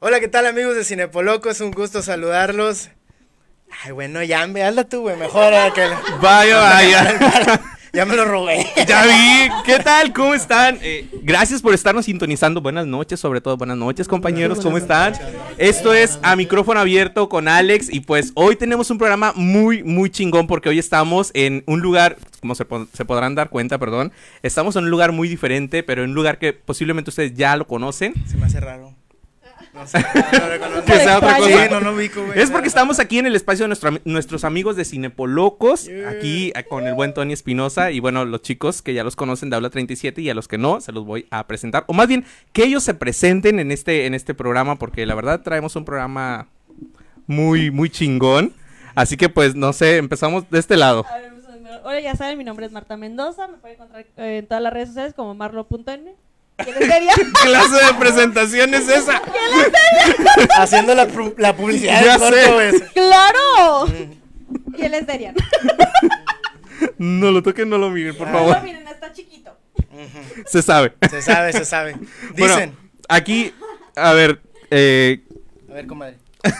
Hola, ¿qué tal amigos de Cinepoloco? Es un gusto saludarlos. Ay, bueno, ya, hazla tú, güey, mejor que... Vaya. Ya me lo robé. Ya vi. ¿Qué tal? ¿Cómo están? Gracias por estarnos sintonizando. Buenas noches, sobre todo buenas noches, compañeros. ¿Cómo están? Esto es A Micrófono Abierto con Alex. Y pues hoy tenemos un programa muy chingón porque hoy estamos en un lugar, como se podrán dar cuenta, perdón. Estamos en un lugar muy diferente, pero en un lugar que posiblemente ustedes ya lo conocen. Se me hace raro. No sé, no reconozco. Que sea otra cosa. Sí, no lo ubico, güey. Es porque estamos aquí en el espacio de nuestros amigos de Cinepolocos, aquí con el buen Tony Espinosa y bueno, los chicos que ya los conocen de Aula 37 y a los que no, se los voy a presentar. O más bien, que ellos se presenten en este programa porque la verdad traemos un programa muy chingón. Así que pues, no sé, empezamos de este lado. Hola, ya saben, mi nombre es Marta Mendoza, me pueden encontrar en todas las redes sociales como marlo.n. ¿Quién es seria? ¿Qué clase de presentación es esa? ¿Quién es seria? Haciendo la publicidad Ya del corto, güey. ¡Claro! ¿Quién es seria? No lo toquen, no lo miren, por No, favor. miren, está chiquito. Se sabe. Se sabe. Dicen. Bueno, aquí, a ver, A ver, comadre.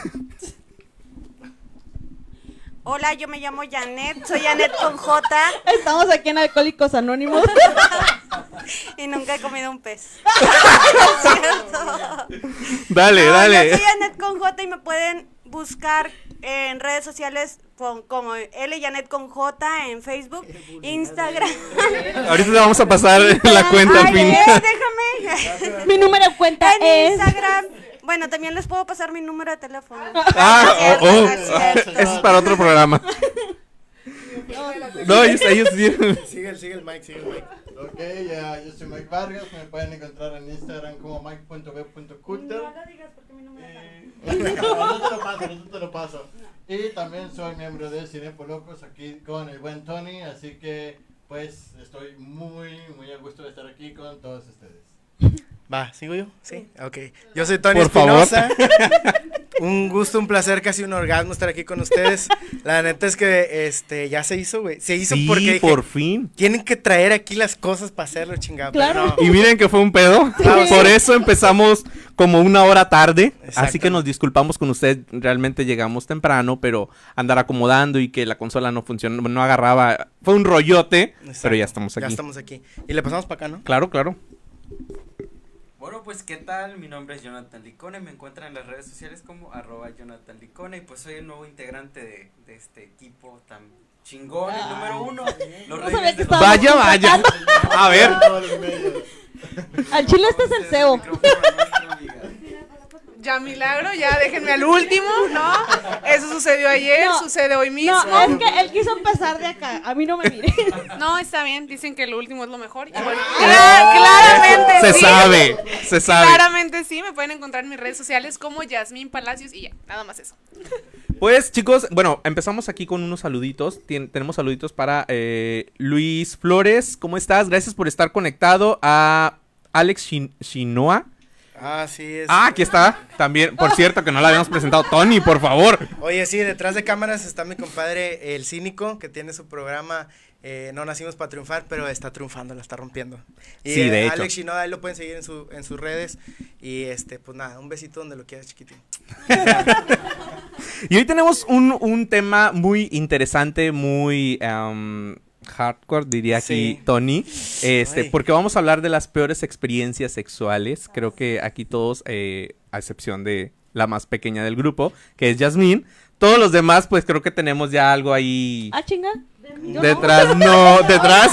Hola, yo me llamo Janet, soy Janet con J Estamos aquí en Alcohólicos Anónimos. y nunca he comido un pez. Es cierto. dale. Yo soy Janet con J y me pueden buscar en redes sociales como L Janet con J en Facebook, Instagram. Ahorita le vamos a pasar la cuenta al fin. Déjame. Mi número de cuenta En es... Instagram. Bueno, también les puedo pasar mi número de teléfono. Ah, Es cierto. eso es para otro programa. No, ellos sí. Sigue el Mike. Ok, yo soy Mike Vargas, me pueden encontrar en Instagram como mike.b.culter. No lo digas porque mi número No te lo paso. Y también soy miembro de Cinepolocos aquí con el buen Tony, así que pues estoy muy a gusto de estar aquí con todos ustedes. Va, ¿sigo yo? Sí, ok. Yo soy Tony Por favor. Espinosa. Un gusto, un placer, casi un orgasmo estar aquí con ustedes. La neta es que ya se hizo, güey. Se hizo Sí, porque dije, por fin. tienen que traer aquí las cosas para hacerlo, chingado. pero Claro. no. Y miren que fue un pedo. Por eso empezamos como una hora tarde. Así que nos disculpamos con ustedes. Realmente llegamos temprano, pero andar acomodando y que la consola no funcionó, no agarraba. Fue un rollote, Exacto. pero ya estamos aquí. Ya estamos aquí. Y le pasamos para acá, ¿no? Claro. Bueno, pues ¿qué tal? Mi nombre es Jonathan Licona y me encuentran en las redes sociales como @Jonathan Licona y pues soy el nuevo integrante de este equipo tan chingón, el número 1. Los No sabía Reyes que de estaba- Vaya. A ver. Todos los medios. Al chile este es el CEO. Ya milagro, ya déjenme al último, ¿no? Eso sucedió ayer, No, sucede hoy mismo. No, es que él quiso empezar de acá. A mí no me mire. No, está bien, dicen que el último es lo mejor. Y bueno, claramente Se sí. sabe. Claramente sí, me pueden encontrar en mis redes sociales como Yasmín Palacios y ya, nada más eso. Pues chicos, bueno, empezamos aquí con unos saluditos. Tenemos saluditos para Luis Flores. ¿Cómo estás? Gracias por estar conectado. A Alex Shinoa. Ah, sí. Aquí está. También, por cierto, que no la habíamos presentado. Tony, por favor. Oye, sí, detrás de cámaras está mi compadre, el Cínico, que tiene su programa No Nacimos para Triunfar, pero está triunfando, la está rompiendo. Y Sí, de hecho. Alex Shinoda, ahí lo pueden seguir en sus redes. Y pues nada, un besito donde lo quieras, chiquitín. Y hoy tenemos un tema muy interesante, muy hardcore, diría aquí Sí. Tony. Ay. Porque vamos a hablar de las peores experiencias sexuales. Creo que aquí todos, a excepción de la más pequeña del grupo, que es Yasmín, todos los demás, pues creo que tenemos ya algo ahí Ah, chinga. Yo detrás. Detrás.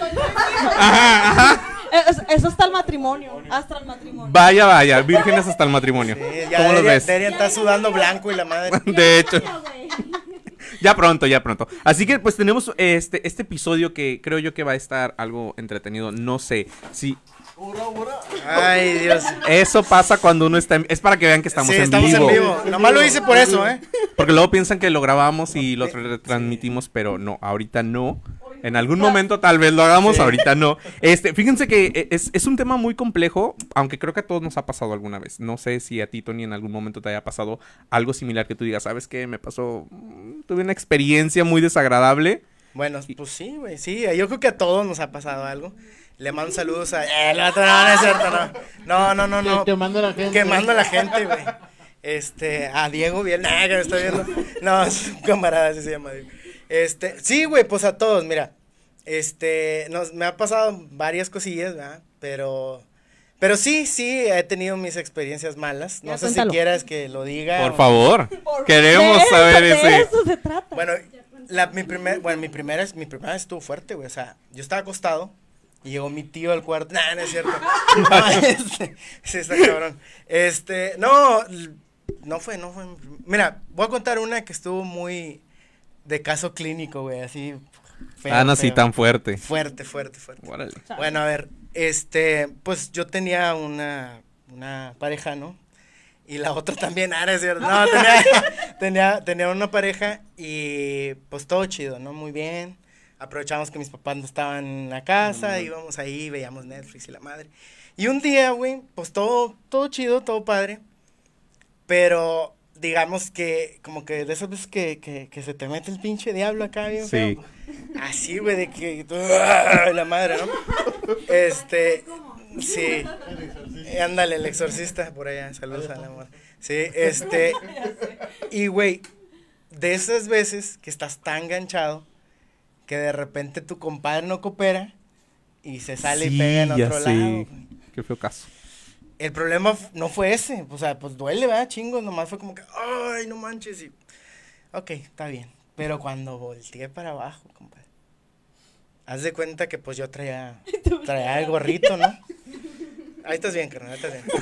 Ajá. Eso está el matrimonio. Hasta el matrimonio. Vaya, vírgenes hasta el matrimonio. Ya ¿Cómo lo ves? deberían estar sudando blanco y la madre. De hecho. Ya, güey. Ya pronto. Así que pues tenemos este episodio que creo yo que va a estar algo entretenido. No sé si Ay, Dios. eso pasa cuando uno está es para que vean que estamos, Sí, en, estamos vivo. en vivo. Nomás lo hice por eso, Porque luego piensan que lo grabamos y lo retransmitimos, pero no, ahorita no. En algún momento tal vez lo hagamos, Sí. ahorita no. Fíjense que es un tema muy complejo, aunque creo que a todos nos ha pasado alguna vez. No sé si a ti, Tony, en algún momento te haya pasado algo similar que tú digas, ¿sabes qué? Me pasó, tuve una experiencia muy desagradable. Bueno, pues sí, güey, sí, yo creo que a todos nos ha pasado algo. Le mando saludos a... el vato, no es cierto, no. Quemando a la gente. Quemando a la gente, güey. A Diego bien, que me está viendo. No, es un camarada, así se llama Diego. Sí, güey, pues a todos, mira. Me ha pasado varias cosillas, ¿verdad? Pero sí, he tenido mis experiencias malas. No Ya, sé cuéntalo. si quieras que lo diga. Por o- favor, queremos saber de ese. eso se trata. Bueno, mi primera vez estuvo fuerte, güey. O sea, yo estaba acostado y llegó mi tío al cuarto. No es cierto. No, sí, está cabrón. No fue. Mira, voy a contar una que estuvo muy de caso clínico, güey, así. Feo, No, sí, feo. tan fuerte. Fuerte. Órale. Bueno, a ver, pues yo tenía una pareja, ¿no? Y la otra también, no es cierto. No, tenía una pareja y pues todo chido, ¿no? Muy bien. Aprovechamos que mis papás no estaban en la casa, íbamos ahí, veíamos Netflix y la madre. Y un día, güey, pues todo chido, todo padre. Pero digamos que como que de esas veces que se te mete el pinche diablo acá bien Sí. feo. Así, güey, de que la madre, ¿no? Sí. Ándale, el exorcista por allá, saludos al amor. Sí, y güey, de esas veces que estás tan ganchado que de repente tu compadre no coopera y se sale y pega en ya otro sé. lado. Güey. Qué feo caso. El problema no fue ese, o sea, pues duele, ¿verdad? Chingos, nomás fue como que, ay, no manches, y... Ok, está bien, pero cuando volteé para abajo, compadre, haz de cuenta que pues yo traía el gorrito, ¿no? Ahí estás bien, carnal, ahí estás bien.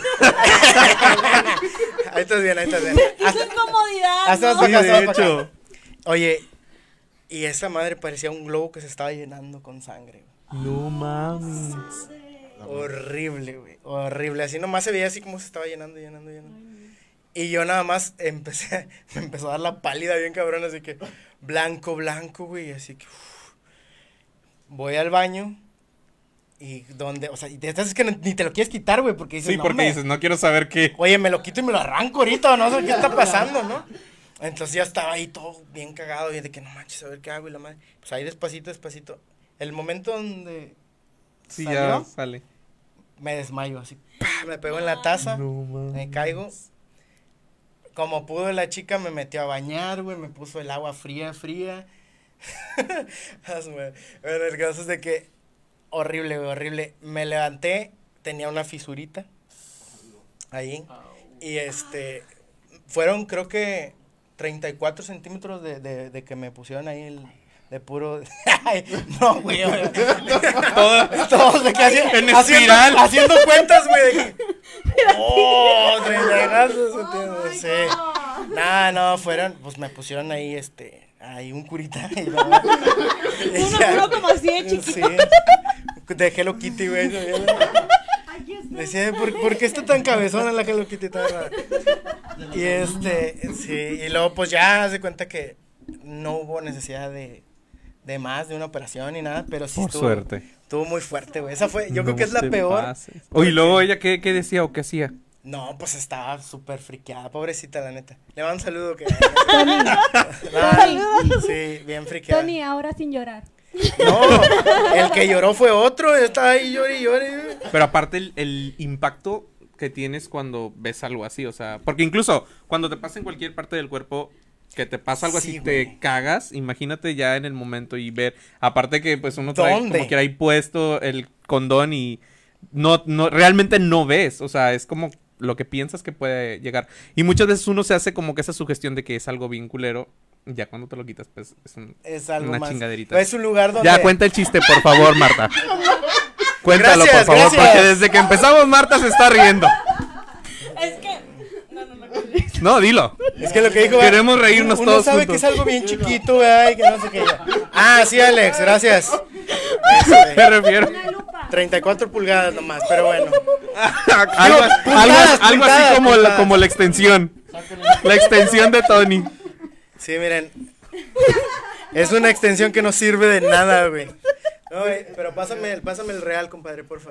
Ahí estás bien. Qué incomodidad, hasta ¿no? más para Sí, acá, de hasta para hecho. acá. Oye, y esa madre parecía un globo que se estaba llenando con sangre, güey. No mames. Horrible, güey, horrible. Así nomás se veía así como se estaba llenando. Y yo nada más me empezó a dar la pálida bien cabrón, así que blanco, güey, así que voy al baño y o sea, y de estas es que ni te lo quieres quitar, güey, porque dices, Sí, no, porque dices, no quiero saber qué. oye, me lo quito y me lo arranco ahorita, no sé qué está pasando, ¿no? Entonces ya estaba ahí todo bien cagado, y de que no manches, a ver qué hago y la madre. Pues ahí despacito. El momento donde Sí, salió, ya sale. me desmayo así, ¡pah! Me pegó en la taza, me caigo. Como pudo la chica me metió a bañar, güey, me puso el agua fría. Bueno, el caso es de que horrible, güey, horrible. Me levanté, tenía una fisurita ahí y fueron creo que 34 centímetros de que me pusieron ahí de puro... Ay, no, güey. Todos de que En espiral. haciendo cuentas, güey. De que... 34 centímetros, sí. No, fueron, pues me pusieron ahí, ahí un curita. Y Uno como así de chiquito. Sí. De Hello Kitty, güey. Decía, ¿por qué está tan cabezona la Hello Kitty? Tan rara? Y sí, y luego pues ya se cuenta que no hubo necesidad de más de una operación ni nada, pero sí Por suerte. estuvo muy fuerte, güey. Esa fue, yo No creo que es la te peor. pases. Oye, ¿y luego ella qué decía o qué hacía? No, pues estaba súper friqueada, pobrecita, la neta. Le mando un saludo que... Saludos. Sí, bien friqueada. Tony, ahora sin llorar. No, el que lloró fue otro, estaba ahí llore. Pero aparte el impacto que tienes cuando ves algo así, o sea, porque incluso cuando te pasa en cualquier parte del cuerpo que te pasa algo Sí, así, güey. te cagas, imagínate ya en el momento y ver, aparte que pues uno trae ¿Dónde? como que ahí puesto el condón y no realmente no ves, o sea, es como lo que piensas que puede llegar. Y muchas veces uno se hace como que esa sugestión de que es algo bien culero, ya cuando te lo quitas pues Es algo una más. chingaderita. Es un lugar donde... Ya cuenta el chiste, por favor, Marta. Cuéntalo, Gracias, por favor, gracias. porque desde que empezamos Marta se está riendo. Es que... No. No, dilo. Es que lo que dijo... Queremos reírnos uno todos sabe juntos. que es algo bien chiquito, ¿verdad? Y que no sé qué. Sí, Alex, gracias. Me refiero. 34 pulgadas nomás, pero bueno. algo puntadas, así como puntadas. como la extensión. La extensión de Tony. Sí, miren. Es una extensión que no sirve de nada, güey. No, güey, pero pásame el real, compadre, porfa.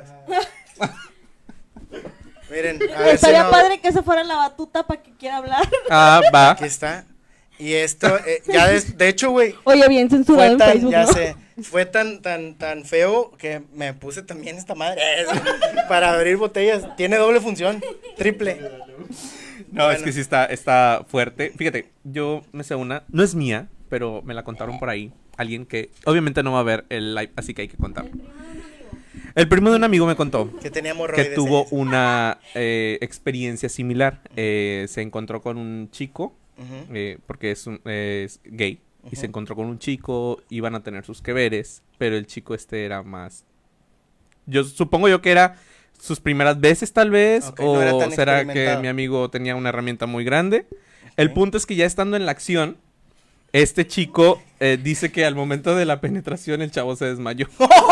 Miren, a ver si Estaría no... padre que se fuera la batuta para que quiera hablar. Va. Aquí está. Y esto, ya de hecho, güey, Oye, bien censurado fue en tan, Facebook, ya ¿no? sé, fue tan feo que me puse también esta madre para abrir botellas. Tiene doble función, triple. No, Bueno. es que sí está fuerte. Fíjate, yo me sé una, no es mía, pero me la contaron por ahí. Alguien que obviamente no va a ver el live, así que hay que contar. El primo de un amigo me contó Que tenía que hemorroides. tuvo una experiencia similar. Se encontró con un chico, Ujú. porque es gay, y se encontró con un chico, iban a tener sus que veres, pero el chico era más... Yo supongo yo que era sus primeras veces tal vez, Ok, o no era tan será que experimentado. mi amigo tenía una herramienta muy grande. El punto es que ya estando en la acción, este chico dice que al momento de la penetración el chavo se desmayó.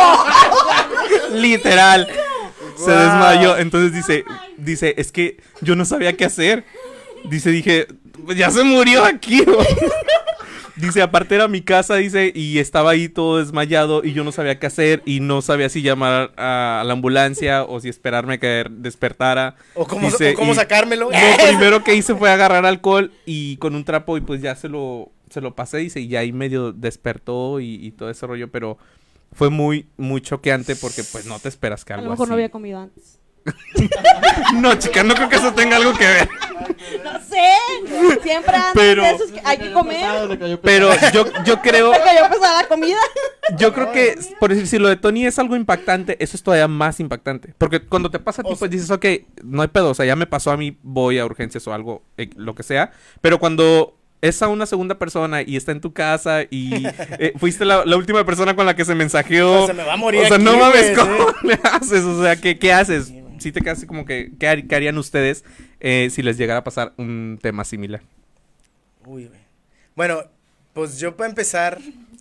Literal. Se Wow. desmayó. Entonces dice, es que yo no sabía qué hacer. Dije, pues ya se murió aquí. ¿No? Dice, aparte era mi casa, dice, y estaba ahí todo desmayado y yo no sabía qué hacer y no sabía si llamar a la ambulancia o si esperarme que despertara. O cómo y sacármelo. Lo primero que hice fue agarrar alcohol y con un trapo y pues ya se lo pasé, dice, y ya ahí medio despertó y todo ese rollo, pero fue muy, muy choqueante porque pues no te esperas que A algo lo mejor no así. había comido antes. No, chica, no creo que eso tenga algo que ver. No sé. Siempre andan Pero- de esos que hay que comer. Pero yo creo... Me cayó pesada la comida. Yo creo que, por decir, si lo de Tony es algo impactante, eso es todavía más impactante. Porque cuando te pasa a ti, pues dices, ok, no hay pedo, o sea, ya me pasó a mí, voy a urgencias o algo, lo que sea. Pero cuando es a una segunda persona y está en tu casa y fuiste la última persona con la que se mensajeó. O sea, se me va a morir O sea, aquí, no mames, güey, ¿cómo sí. le haces? O sea, ¿qué haces? Sí te quedas así como que, ¿qué harían ustedes si les llegara a pasar un tema similar? Uy, güey. Bueno, pues yo para empezar,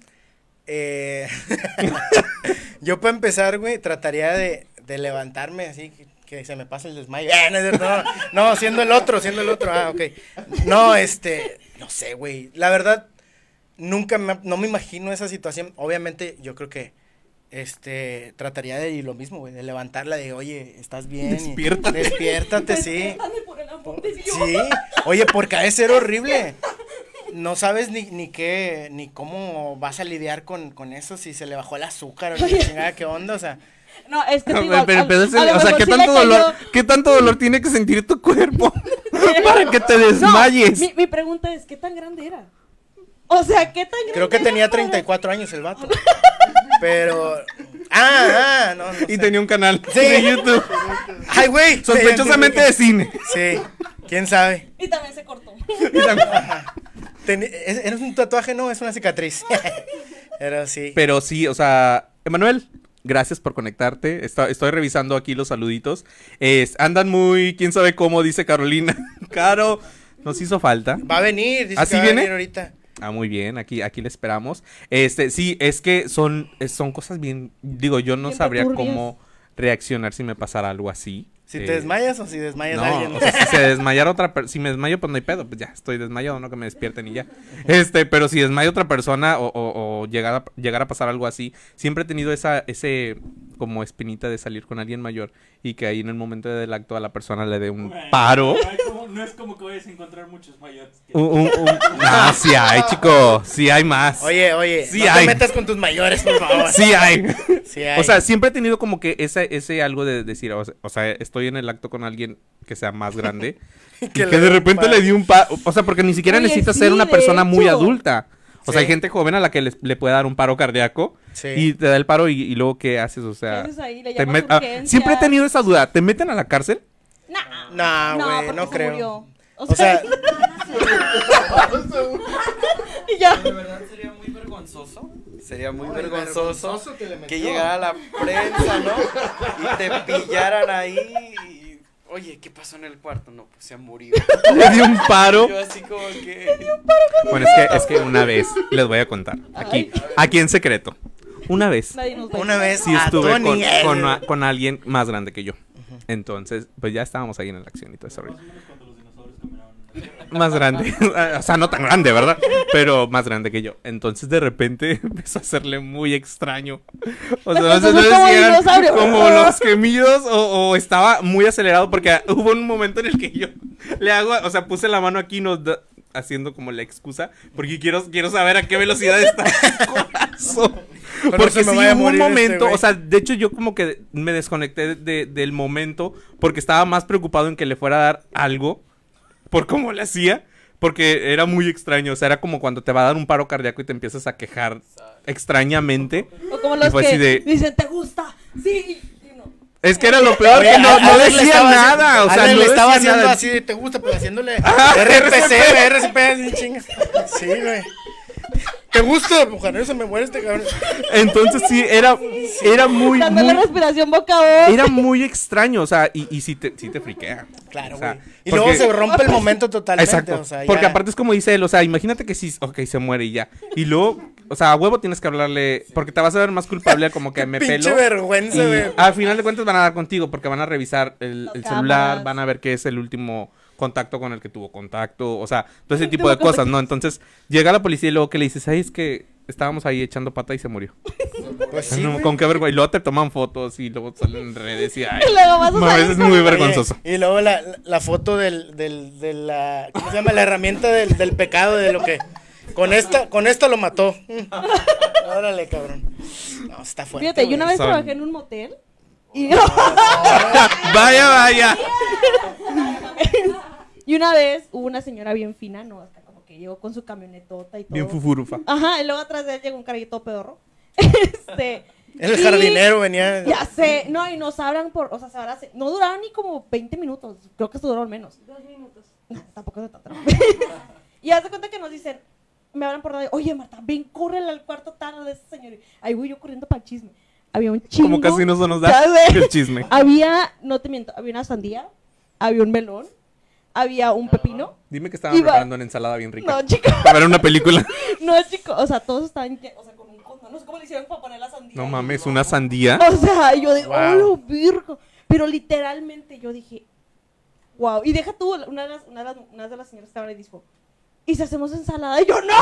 güey, trataría de levantarme así, que se me pase el desmayo. No, es cierto, no, siendo el otro, ok. No, no sé, güey, la verdad, no me imagino esa situación. Obviamente, yo creo que, trataría de lo mismo, güey, de levantarla, de, oye, ¿estás bien? Despiértate. Despiértate, sí. Despiértate por el amor de Dios. Sí, oye, porque ha de ser horrible. No sabes ni qué, ni cómo vas a lidiar con eso, si se le bajó el azúcar o la chingada, qué onda, o sea. No, es que te digo, Pero, a lo o sea, mejor ¿qué sí le tanto cayó- dolor, qué tanto dolor tiene que sentir tu cuerpo para que te No, desmayes? mi pregunta es, ¿qué tan grande era? O sea, ¿qué tan grande Creo que era tenía para- 34 años el vato. Pero. No Y sé. tenía un canal Sí. de YouTube, Ay, güey. sospechosamente de cine. Sí, quién sabe. Y también se cortó. Y también- ¿Es un tatuaje? No, es una cicatriz. Pero sí. Pero sí, o sea, Emanuel, gracias por conectarte. Estoy revisando aquí los saluditos. Andan muy, quién sabe cómo, dice Carolina. Caro, nos hizo falta. Va a venir, dice ¿Así que va a viene? venir ahorita. Ah, muy bien, aquí le esperamos. Sí, es que son cosas bien, digo, yo no Bien sabría turbias. cómo reaccionar si me pasara algo así. Si te desmayas o si desmayas a No, alguien. o sea, si se desmayara otra persona, si me desmayo, pues no hay pedo, pues ya, estoy desmayado, no que me despierten y ya. Pero si desmaya otra persona o llegar a pasar algo así, siempre he tenido ese como espinita de salir con alguien mayor y que ahí en el momento del acto a la persona le dé un paro. No es como que vayas a encontrar muchos mayores. No, sí hay, chico, sí hay más. Oye, Sí no hay. te metas con tus mayores, por favor. Sí hay. Sí hay. O sea, siempre he tenido como que ese algo de decir, o sea, estoy en el acto con alguien que sea más grande y que le dé de un repente paro. le di un paro, o sea, porque ni siquiera Oye, necesitas sí, ser una de persona muy hecho. adulta. O sea, Sí. hay gente joven a la que le puede dar un paro cardíaco Sí. y te da el paro y luego ¿qué haces? O sea, ¿Qué haces ahí? Le te llamas urgencias. siempre he tenido esa duda, ¿te meten a la cárcel? No, güey, porque no se creo. murió. O sea, y ya. De verdad sería muy vergonzoso. Sería muy Ay, vergonzoso vergonzoso que le metió. que llegara la prensa, ¿no? Y te pillaran ahí. Y, oye, ¿qué pasó en el cuarto? No, pues se murió. Le di un paro. Yo así como que. Bueno, es que una vez les voy a contar, aquí en secreto. Una vez Nadie nos va a una vez sí a estuve Tony, con alguien más grande que yo. Entonces, pues ya estábamos ahí en la acción y todo eso. Más grande. O sea, no tan grande, ¿verdad? Pero más grande que yo. Entonces, de repente, empezó a hacerle muy extraño. O sea, no sé, no Empezó como decían dinosaurio. como los gemidos o estaba muy acelerado porque hubo un momento en el que yo le hago, o sea, puse la mano aquí, haciendo como la excusa, porque quiero saber a qué velocidad está el corazón. Porque sí, hubo un momento, o sea, de hecho yo como que me desconecté del momento, porque estaba más preocupado en que le fuera a dar algo, por cómo le hacía, porque era muy extraño, o sea, era como cuando te va a dar un paro cardíaco y te empiezas a quejar extrañamente. O como los que dicen, ¿te gusta? Sí. Es que era lo peor, que no decía nada, o sea, no le estaba decía haciendo nada. así de te gusta, pero haciéndole RCP, así chingas. Sí, güey. ¿Te gusta, mujer? Se me muere este cabrón. Entonces sí, era muy, dándole respiración boca a boca. era muy extraño, o sea, y sí te friquea. Claro, o sea, güey. Y luego se rompe el momento totalmente. Exacto, o sea, porque ya. aparte es como dice él, o sea, imagínate que sí, ok, se muere y ya. Y luego, o sea, a huevo tienes que hablarle, porque te vas a ver más culpable como que me Pinche pelo. vergüenza, Y güey. al final de cuentas van a dar contigo, porque van a revisar el celular, cámaras. van a ver qué es el último contacto con el que tuvo contacto, o sea, todo ese tipo de cosas, ¿no? Entonces, llega la policía y luego que le dices, ay, es que estábamos ahí echando pata y se murió. Pues sí, No, güey. con qué vergüenza. Y luego te toman fotos y luego salen en redes y ay, Y luego vas a a salir veces es con- muy Oye, vergonzoso. y luego la foto de la, ¿cómo se llama? La herramienta del pecado, de lo que, con esta lo mató. Órale, cabrón. No, está fuerte. Fíjate, yo una vez Son- trabajé en un motel y, Vaya. y una vez hubo una señora bien fina, ¿no? Hasta como que llegó con su camionetota y todo. Bien fufurufa. Ajá, y luego atrás de él llegó un carrito pedorro. El y- jardinero venía. Ya sé, no, y nos hablan por, o sea, no duraron ni como 20 minutos, creo que se duraron menos. 2 minutos. No, tampoco se trataron. Y haz de cuenta que nos dicen, me hablan por radio, oye Marta, ven, córrele al cuarto tal de ese señor. Y ahí voy yo corriendo para el chisme. Había un chingo. Como casi no se nos da Ya sé. el chisme. Había, no te miento, había una sandía, había un melón, había un pepino. Dime que estaban Iba- preparando una ensalada bien rica. No, chico, Para ver una película. no, chico, o sea, todos estaban, o sea, con un condón, no sé cómo le hicieron para poner la sandía. No mames, una sandía. O sea, yo de, Wow. oh, lo virgo. Pero literalmente yo dije, wow. Y deja tú, una de las señoras que estaban ahí dijo, ¿y si hacemos ensalada? Y yo, ¡no!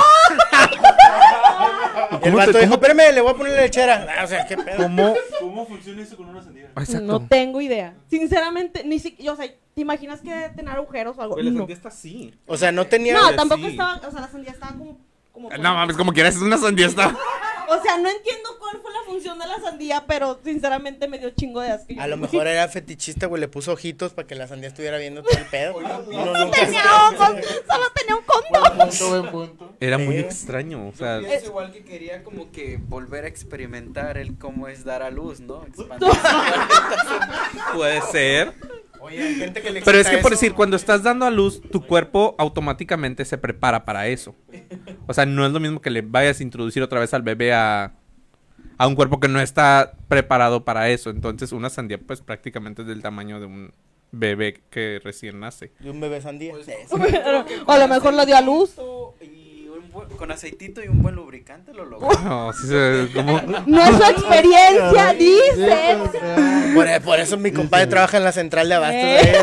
El vato dijo, espérame, le voy a poner la lechera. Ah, o sea, qué pedo. ¿Cómo funciona eso con una sandía? Exacto. No tengo idea. Sinceramente, ni siquiera, o sea, ¿te imaginas que debe tener agujeros o algo? Güey, la No. sandía está así. O sea, no tenía. No, sí. tampoco estaba, o sea, la sandía estaba como No mames, como quieras, es una sandía. Está. O sea, no entiendo cuál fue la función de la sandía, pero sinceramente me dio chingo de asco. A lo mejor era fetichista, güey, le puso ojitos para que la sandía estuviera viendo todo el pedo. No, nunca Tenía ojos, solo tenía un condón. Buen punto. Era muy extraño, o sea. Pienso igual que quería como que volver a experimentar el cómo es dar a luz, ¿no? Expandir. Puede ser. Oye, hay gente que le Pero es excita que por eso. decir, cuando estás dando a luz, tu cuerpo automáticamente se prepara para eso. O sea, no es lo mismo que le vayas a introducir otra vez al bebé a un cuerpo que no está preparado para eso. Entonces, una sandía, pues prácticamente es del tamaño de un bebé que recién nace. De un bebé sandía. Pues, O a lo mejor lo dio a luz. Y con aceitito y un buen lubricante lo logró. No, sí se, como... No es su experiencia, dicen. Por eso mi compadre trabaja en la central de abastos.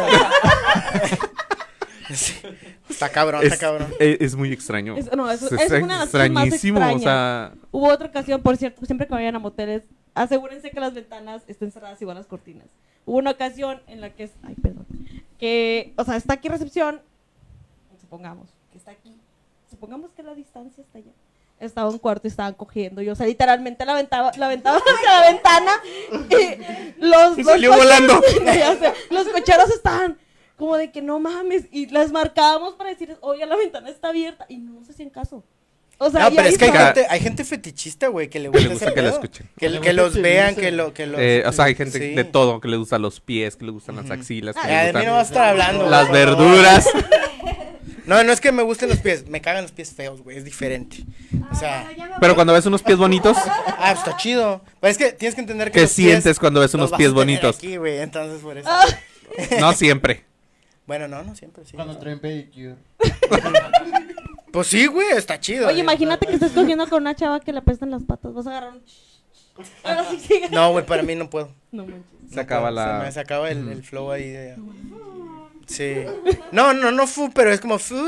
Sí. Está cabrón, está cabrón. Es muy extraño. No, eso Es es una de las cosas más extrañísimo, o extrañas. sea... Hubo otra ocasión, por cierto, siempre que vayan a moteles, asegúrense que las ventanas estén cerradas y van las cortinas. Hubo una ocasión en la que, ay, perdón, que, o sea, está aquí recepción, supongamos que está aquí, supongamos que la distancia está allá. Estaba en un cuarto y estaban cogiendo, y, o sea, literalmente la aventaba hacia la ventana y los salió cocheros- volando. Ya sé, los cocheros estaban como de que no mames, y les marcábamos para decirles, oye, la ventana está abierta, y no se hacían caso. O sea, No, y pero ahí es que está. hay gente fetichista, güey, que le Que le gusta gusta ese que la pedo. escuchen. Que los vean, que los... o sea, hay gente de todo, que le gustan los pies, que le gustan las axilas, que Ah, le de mí gustan no vas a estar hablando. las güey, por favor. verduras. No, no es que me gusten los pies, me cagan los pies feos, güey, es diferente. O sea, Pero cuando ves unos pies bonitos, está chido. Pero es que tienes que entender que ¿qué los pies sientes cuando ves los unos vas pies a tener bonitos? aquí, güey, entonces por eso. No siempre. Bueno, no siempre, sí. Cuando traen pedicure. Pues sí, güey, está chido. Oye, imagínate que estés cogiendo con una chava que le apestan las patas. Vas a agarrar un... Ahora sí sigue. No, güey, para mí no puedo. No manches. Se acaba la... Se acaba el flow ahí de... Sí. No fu, pero es como fu.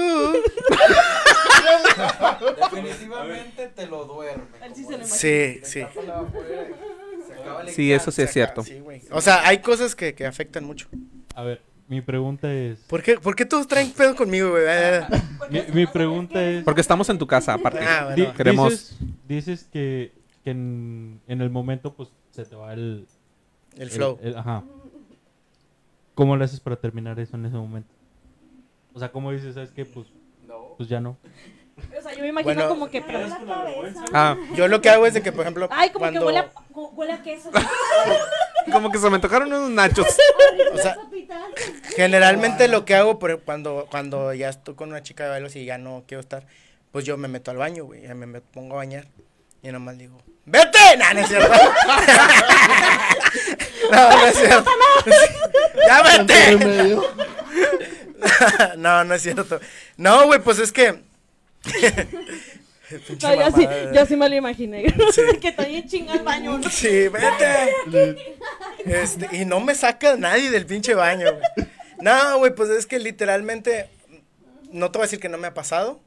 Definitivamente te lo duerme. Él sí se lo imagina. Sí, sí. Sí, eso sí es cierto. Sí, güey. O sea, hay cosas que afectan mucho. A ver, Mi pregunta es... ¿Por qué todos traen pedo conmigo, güey? Mi pregunta es... Porque estamos en tu casa, aparte. Ah, bueno. Queremos... Dices que en el momento, pues, se te va el flow. Ajá. ¿Cómo le haces para terminar eso en ese momento? O sea, ¿cómo dices, sabes qué? Pues ya no. O sea, yo me imagino Bueno, como que... Yo lo que hago es de que, por ejemplo, Ay, como cuando... que huele a queso. Como que se me antojaron unos nachos. O sea, generalmente lo que hago cuando ya estoy con una chica de bailos y ya no quiero estar, pues yo me meto al baño, güey, ya me pongo a bañar y nomás digo, ¡vete! No es cierto. No es cierto. ¡Ya vete! No es cierto. No, güey, pues es que... No, yo sí me lo imaginé. Sí. Que está bien chinga el baño, ¿no? Sí, vete. Y no me saca nadie del pinche baño, güey. No, güey, pues es que literalmente, no te voy a decir que no me ha pasado,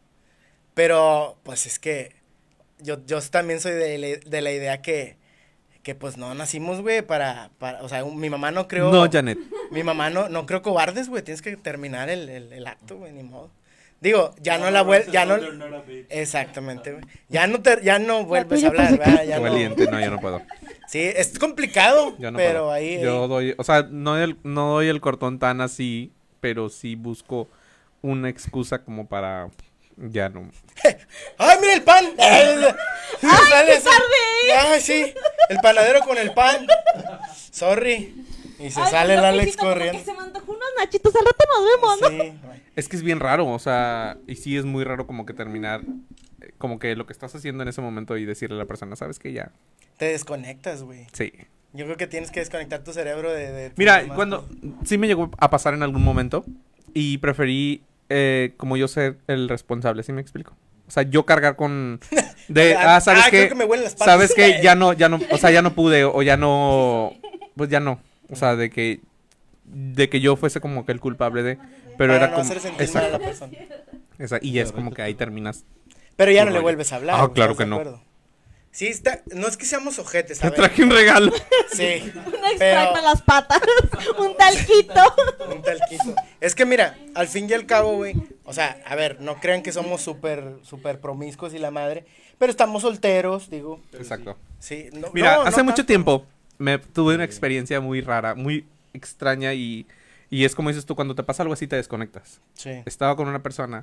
pero pues es que yo también soy de la idea que pues no nacimos, güey, o sea, mi mamá no creo. No, Janet. Mi mamá no creo cobardes, güey, tienes que terminar el acto, güey, ni modo. Digo, ya no la vuelves, ya no. Exactamente, güey. Ya no vuelves a hablar, ¿verdad? Qué valiente, no, yo no puedo. Sí, es complicado, Yo no pero puedo. ahí. Yo doy, o sea, no doy el cortón tan así, pero sí busco una excusa como para ya no. ¡Ay, mira el pan! ¡Ay, qué tarde! ¡Ay, sí! El panadero con el pan. Sorry. Y se sale el Alex corriendo. Que se me antojó unos nachitos, al rato nos vemos, ¿no? Sí. Es que es bien raro, o sea, y sí es muy raro como que terminar, como que lo que estás haciendo en ese momento y decirle a la persona, ¿sabes qué? Ya. Te desconectas, güey. Sí. Yo creo que tienes que desconectar tu cerebro de Mira, sí me llegó a pasar en algún momento y preferí, como yo ser el responsable, ¿sí me explico? O sea, yo cargar con... ¿sabes qué? Creo que me huelen las patas. ¿Sabes qué? Ya no, o sea, ya no pude, o ya no, pues ya no. O sea, de que yo fuese como que el culpable de... Pero para era no como... hacer sentir mal a la persona. Y ya es como que ahí terminas. Pero ya no le vuelves a hablar. Ah, güey, claro ¿estás que de no. acuerdo? Sí, no es que seamos ojetes, Te ¿sabes? traje un regalo. Sí. Un extract para las patas. Un talquito. Un talquito. Es que mira, al fin y al cabo, güey, o sea, a ver, no crean que somos súper promiscuos y la madre, pero estamos solteros, digo. Exacto. Sí. Mira, hace mucho tanto. tiempo tuve una experiencia muy rara, muy extraña y es como dices tú, cuando te pasa algo así te desconectas. Sí. Estaba con una persona,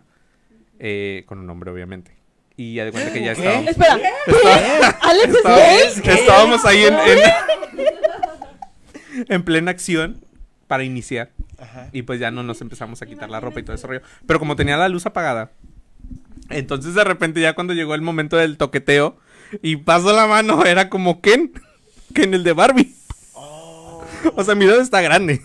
con un hombre obviamente, y ya de cuenta que ya ¿Qué? estábamos... Espera. ¿Alex es gay? Estábamos ahí en plena acción para iniciar. Ajá. Y pues ya no nos empezamos a quitar la ropa y todo ese rollo. Pero como tenía la luz apagada, entonces de repente ya cuando llegó el momento del toqueteo y pasó la mano, era como Ken el de Barbie. O sea, mi dedo está grande.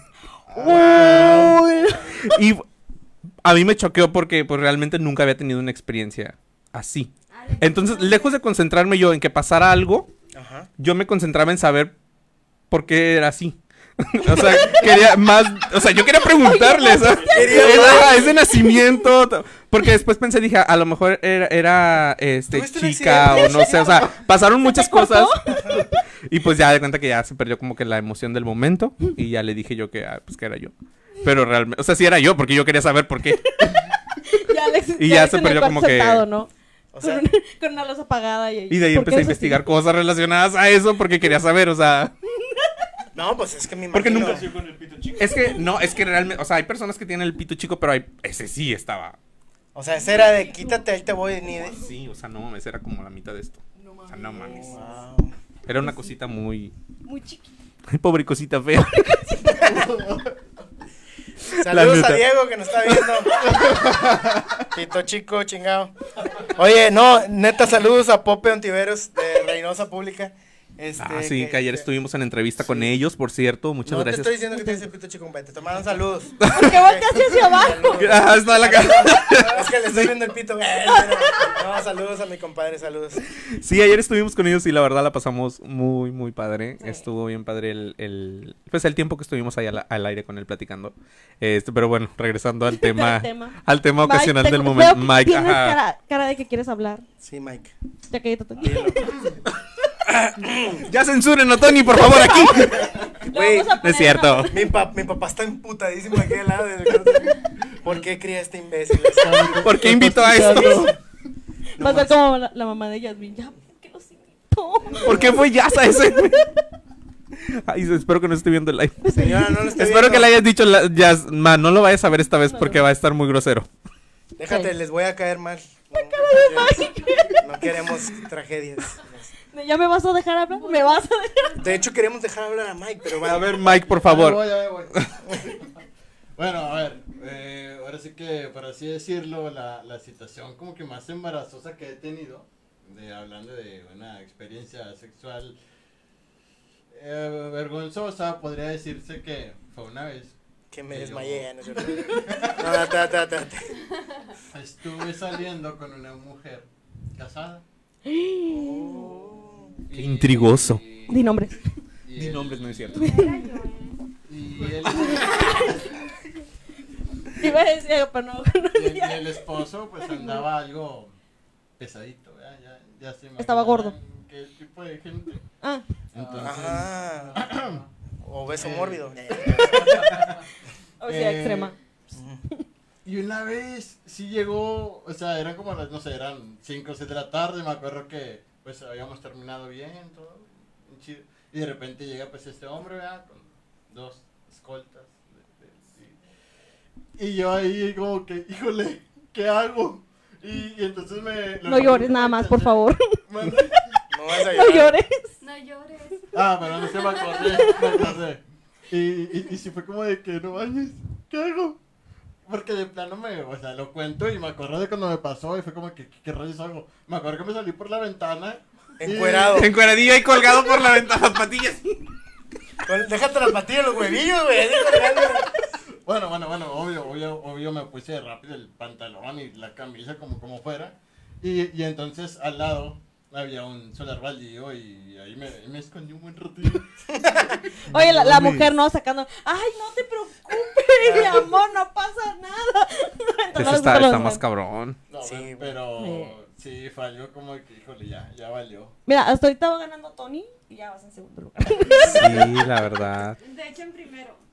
Y a mí me choqueó porque pues realmente nunca había tenido una experiencia así. Entonces, lejos de concentrarme yo en que pasara algo, Ajá. yo me concentraba en saber por qué era así. O sea, quería más, o sea, yo quería preguntarles, ¿sabes? Es de nacimiento, porque después pensé, dije, a lo mejor era ¿Tuviste un chica o accidente? no sé, o sea, pasaron muchas cortó? cosas. Y pues ya de cuenta que ya se perdió como que la emoción del momento y ya le dije yo que pues que era yo. Pero realmente, o sea, sí era yo porque yo quería saber por qué. Y ya se Alex en el perdió cuarto como que- sentado, ¿no? O sea, Con una luz apagada Y de ahí ¿por qué empecé a es así? investigar cosas relacionadas a eso porque quería saber, o sea, no, pues es que me imagino. Porque nunca Nació con el pito chico. es que realmente, o sea, hay personas que tienen el pito chico, pero ese sí estaba. O sea, ese era de quítate, ahí te voy, ni de... Sí, o sea, no mames, era como la mitad de esto. O sea, no mames. Wow. Era una cosita muy... Muy chiquito. Ay, pobre cosita fea. Saludos neta. a Diego que nos está viendo. Pito chico, chingado. Oye, no, neta, saludos a Pope Ontiveros de Reynosa Pública. Sí, que ayer estuvimos en entrevista con ellos, por cierto. Muchas No te gracias. estoy diciendo que tienes el pito chico, compadre. Te tomaron saludos. ¿Por qué volteas hacia abajo? Ah, está la cara. Es que le estoy viendo el pito. No, saludos a mi compadre, saludos. Sí, ayer estuvimos con ellos y la verdad la pasamos muy, muy padre. Estuvo bien padre el tiempo que estuvimos ahí al aire con él platicando. Pero bueno, regresando al tema, al tema ocasional Mike, del momento. veo que Mike, tienes ajá. cara de que quieres hablar. Sí, Mike. Ya cállate tú. Ya censuren a Tony, por favor, aquí. Güey, vamos a No poner es cierto. mi papá está emputadísimo aquí al lado. ¿Por qué cría este imbécil? ¿Por qué invito a esto? Va a ser como la mamá de Yasmin. Ya, ¿por qué los invitó? ¿Por qué fue Yasa ese? Ay, espero que no esté viendo el live. Señora, no lo esté Espero viendo. que le hayas dicho, no lo vayas a ver esta vez porque va a estar muy grosero. Déjate, les voy a caer mal. No queremos tragedias. ¿Ya me vas a dejar hablar? ¿Me vas a dejar? De hecho, queremos dejar hablar a Mike, pero A ver, Mike, por favor. Ya me voy. Bueno, a ver, ahora sí que, por así decirlo, la situación como que más embarazosa que he tenido, hablando de una experiencia sexual vergonzosa, podría decirse que fue una vez. que me que desmayé, ¿no es cierto? No, date. Estuve saliendo con una mujer casada. Qué intrigoso. Di nombres. Mi nombre no es cierto. Y él, Iba a decir algo, pero no. y el esposo pues andaba algo pesadito, ¿verdad? Ya se Estaba gordo. imaginarán qué tipo de gente. Ah, Entonces, Ajá. Obeso mórbido. obesidad extrema. Y una vez sí llegó, o sea, eran como las, no sé, eran 5 o 6 de la tarde, me acuerdo que pues habíamos terminado bien, todo, bien chido. Y de repente llega pues este hombre, ¿verdad? Con 2 escoltas. Y yo ahí como que, híjole, ¿qué hago? Y entonces No llores nada más, por favor. Mande. No vas a No llores. No llores. Ah, pero no se me acordé. Y sí fue como de que no vayas, ¿qué hago? Porque de plano o sea, lo cuento y me acuerdo de cuando me pasó y fue como que, ¿qué rayos hago? Me acuerdo que me salí por la ventana. Encuerado. Encueradillo ahí colgado por la ventana, las patillas. Déjate las patillas, los huevillos, güey. Bueno, obvio me puse rápido el pantalón y la camisa como fuera. Y entonces al lado había un solar baldío y ahí me escondí un buen ratito. Oye, la mujer no sacando. Ay, no te preocupes, mi amor, no pasa nada. Eso está más cabrón. No, Sí, bueno, pero sí, falló como que, híjole, ya valió. Mira, hasta ahorita va ganando Tony y ya vas en segundo lugar. Sí, la verdad. De hecho, en primero.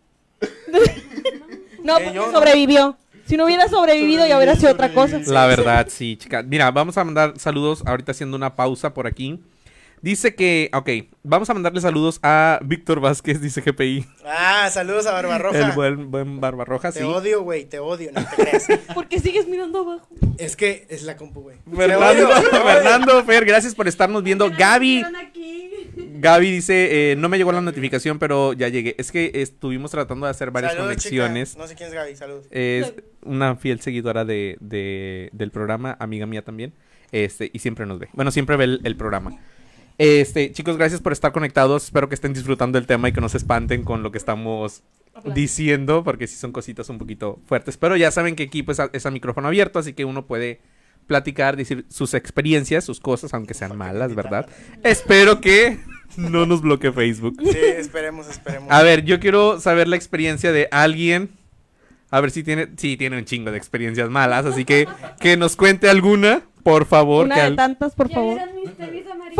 No, porque yo no. sobrevivió. Si no hubiera sobrevivido ya hubiera sido otra cosa. La verdad, sí, chica. Mira, vamos a mandar saludos ahorita haciendo una pausa por aquí. Dice que, ok, vamos a mandarle saludos a Víctor Vázquez, dice GPI. Ah, saludos a Barbarroja. El buen Barbarroja, Te sí. odio, güey, te odio, no te creas. ¿Por qué sigues mirando abajo? Es que es la compu, güey. Fernando, Fer, gracias por estarnos viendo. Gaby Aquí. dice, no me llegó la notificación, pero ya llegué. Es que estuvimos tratando de hacer varias Saludos, conexiones. chica. No sé quién es Gaby, saludos. Es una fiel seguidora del programa, amiga mía también. Y siempre nos ve. Bueno, siempre ve el programa. Chicos, gracias por estar conectados. Espero que estén disfrutando el tema y que no se espanten con lo que estamos diciendo, porque sí son cositas un poquito fuertes. Pero ya saben que aquí pues es a micrófono abierto, así que uno puede platicar, decir sus experiencias, sus cosas, aunque sean malas, ¿verdad? Espero que no nos bloquee Facebook. Sí, esperemos. A ver, yo quiero saber la experiencia de alguien. A ver si tiene un chingo de experiencias malas, así que nos cuente alguna, por favor. Una de tantas, por favor. ¿Ya vieron mis tenis amarillos?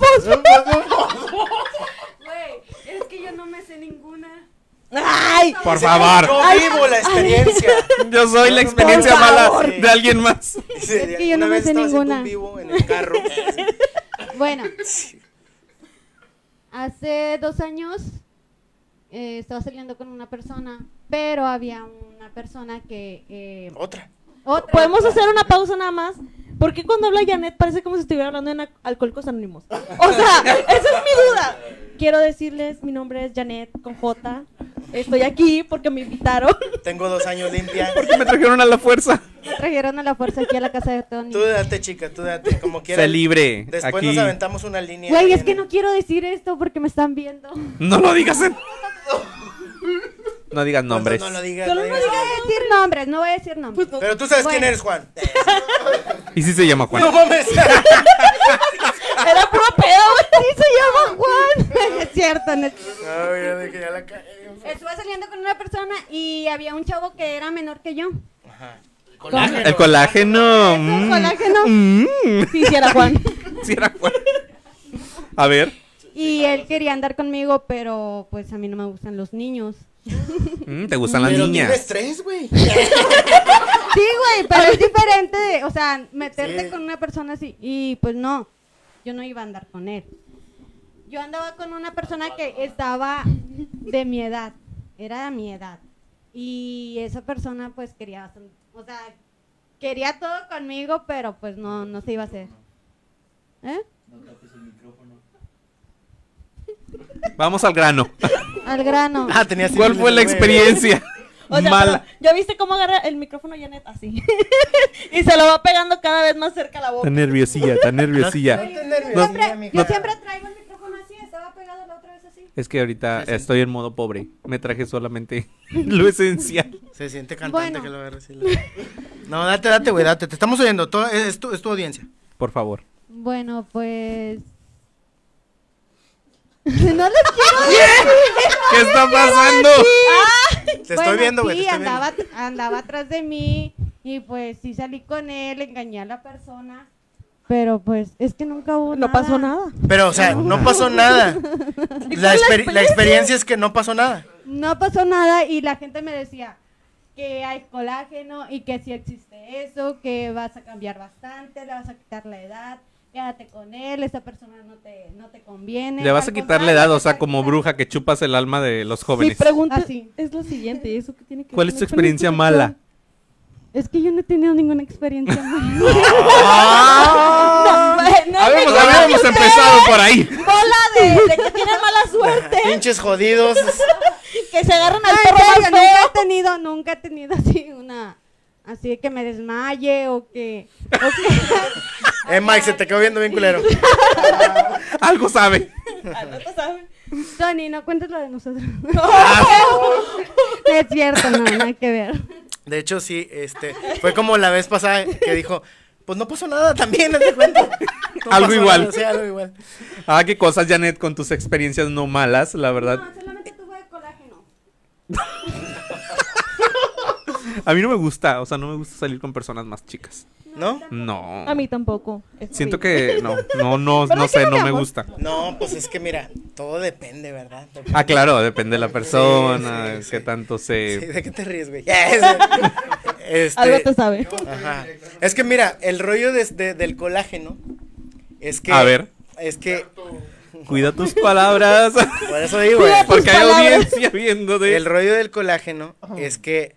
Güey, es que yo no me sé ninguna. ¡Ay! Por favor. Yo vivo la experiencia. Yo soy la experiencia Por mala favor. de alguien más. Dice, Es que yo no una me vez sé estaba haciendo ninguna. un vivo en el carro. Bueno, hace 2 años estaba saliendo con una persona, pero había una persona que... Otra. otra. ¿Podemos hacer una pausa nada más? Porque cuando habla Janet parece como si estuviera hablando en Alcohólicos Anónimos. O sea, esa es mi duda. Quiero decirles, mi nombre es Janet con J. Estoy aquí porque me invitaron. Tengo 2 años limpia. Porque me trajeron a la fuerza. Me trajeron a la fuerza aquí a la casa de Tony. Tú date, chica, tú date, como quieras. Sé libre. Después Aquí. nos aventamos una línea. Güey, ahí es en- que no quiero decir esto porque me están viendo. No lo digas. No digas nombres. No lo digas. Solo no no digas. No voy a decir nombres, no voy a decir nombres. Pues no. Pero tú sabes quién Bueno. eres, Juan. Y sí se llama Juan. No mames. Era puro pedo, güey. Sí se llama Juan. No es cierto, no es cierto. No, ya de que ya la cagué. Estuve saliendo con una persona y había un chavo que era menor que yo. Ajá. El colágeno. Eso, colágeno. Mm. Sí, sí era Juan. Sí era Juan. A ver. Y él quería andar conmigo, pero pues a mí no me gustan los niños. ¿Te gustan las Pero niñas? tienes 3, güey. Sí, güey, pero es diferente, o sea, meterte Sí. con una persona así. Y pues no, yo no iba a andar con él. Yo andaba con una persona que estaba de mi edad, era de mi edad. Y esa persona pues quería bastante, o sea, quería todo conmigo, pero pues no se iba a hacer. ¿Eh? Vamos al grano. Al grano. Ah, tenía ¿Cuál fue la experiencia O sea, mala? pero, ¿ya viste cómo agarra el micrófono Janet? Así. Y se lo va pegando cada vez más cerca a la boca. Tan nerviosilla, tan nerviosilla. Yo siempre traigo el micrófono así, estaba pegado la otra vez así. Es que ahorita estoy en modo pobre. Me traje solamente lo esencial. Se siente cantante Bueno. que lo agarre así. No, date, güey, date. Te estamos oyendo. Es tu audiencia. Por favor. Bueno, pues... no les quiero decir. ¿Qué está pasando? Te estoy viendo, güey. Sí, te estoy viendo. andaba atrás de mí y pues sí salí con él, engañé a la persona, pero pues es que nunca hubo No pasó nada. Pero, o sea, no pasó nada. La experiencia es que no pasó nada. No pasó nada y la gente me decía que hay colágeno y que sí existe eso, que vas a cambiar bastante, le vas a quitar la edad, quédate con él, esa persona no te conviene. Le vas a al quitar la contrario, edad, te o sea, está como quitando. bruja que chupas el alma de los jóvenes. Mi pregunta Así. es la siguiente. ¿Eso qué tiene que ¿Cuál ver es tu con experiencia la mala? Es que yo no he tenido ninguna experiencia mala. No, Habíamos empezado por ahí. bola de que tienen mala suerte. Pinches jodidos. Que se agarran al Ay, perro en más serio, feo. nunca he tenido así así que me desmaye o que Mike, se te quedó viendo bien culero. Algo sabe. Ah, no te saben. Tony, no cuentes lo de nosotros. Es cierto, no, nada que ver. De hecho, sí, fue como la vez pasada que dijo, pues no pasó nada también, haz de cuenta. No Algo pasó igual. nada, sí, algo igual. Ah, qué cosas, Janet, con tus experiencias no malas, la verdad. No, solamente tuve colágeno. A mí no me gusta, o sea, no me gusta salir con personas más chicas. ¿No? No. A mí tampoco. Siento que no sé, no me gusta. No, pues es que mira, todo depende, ¿verdad? Ah, claro, depende de la persona, sí, qué sí. tanto Sí, se... ¿de qué te ríes, güey? Algo te sabe. Ajá. Es que mira, el rollo del colágeno es que... A ver. Es que... Cuida tus palabras. Por eso digo, güey. Porque hay palabras. audiencia viendo de... El rollo del colágeno es que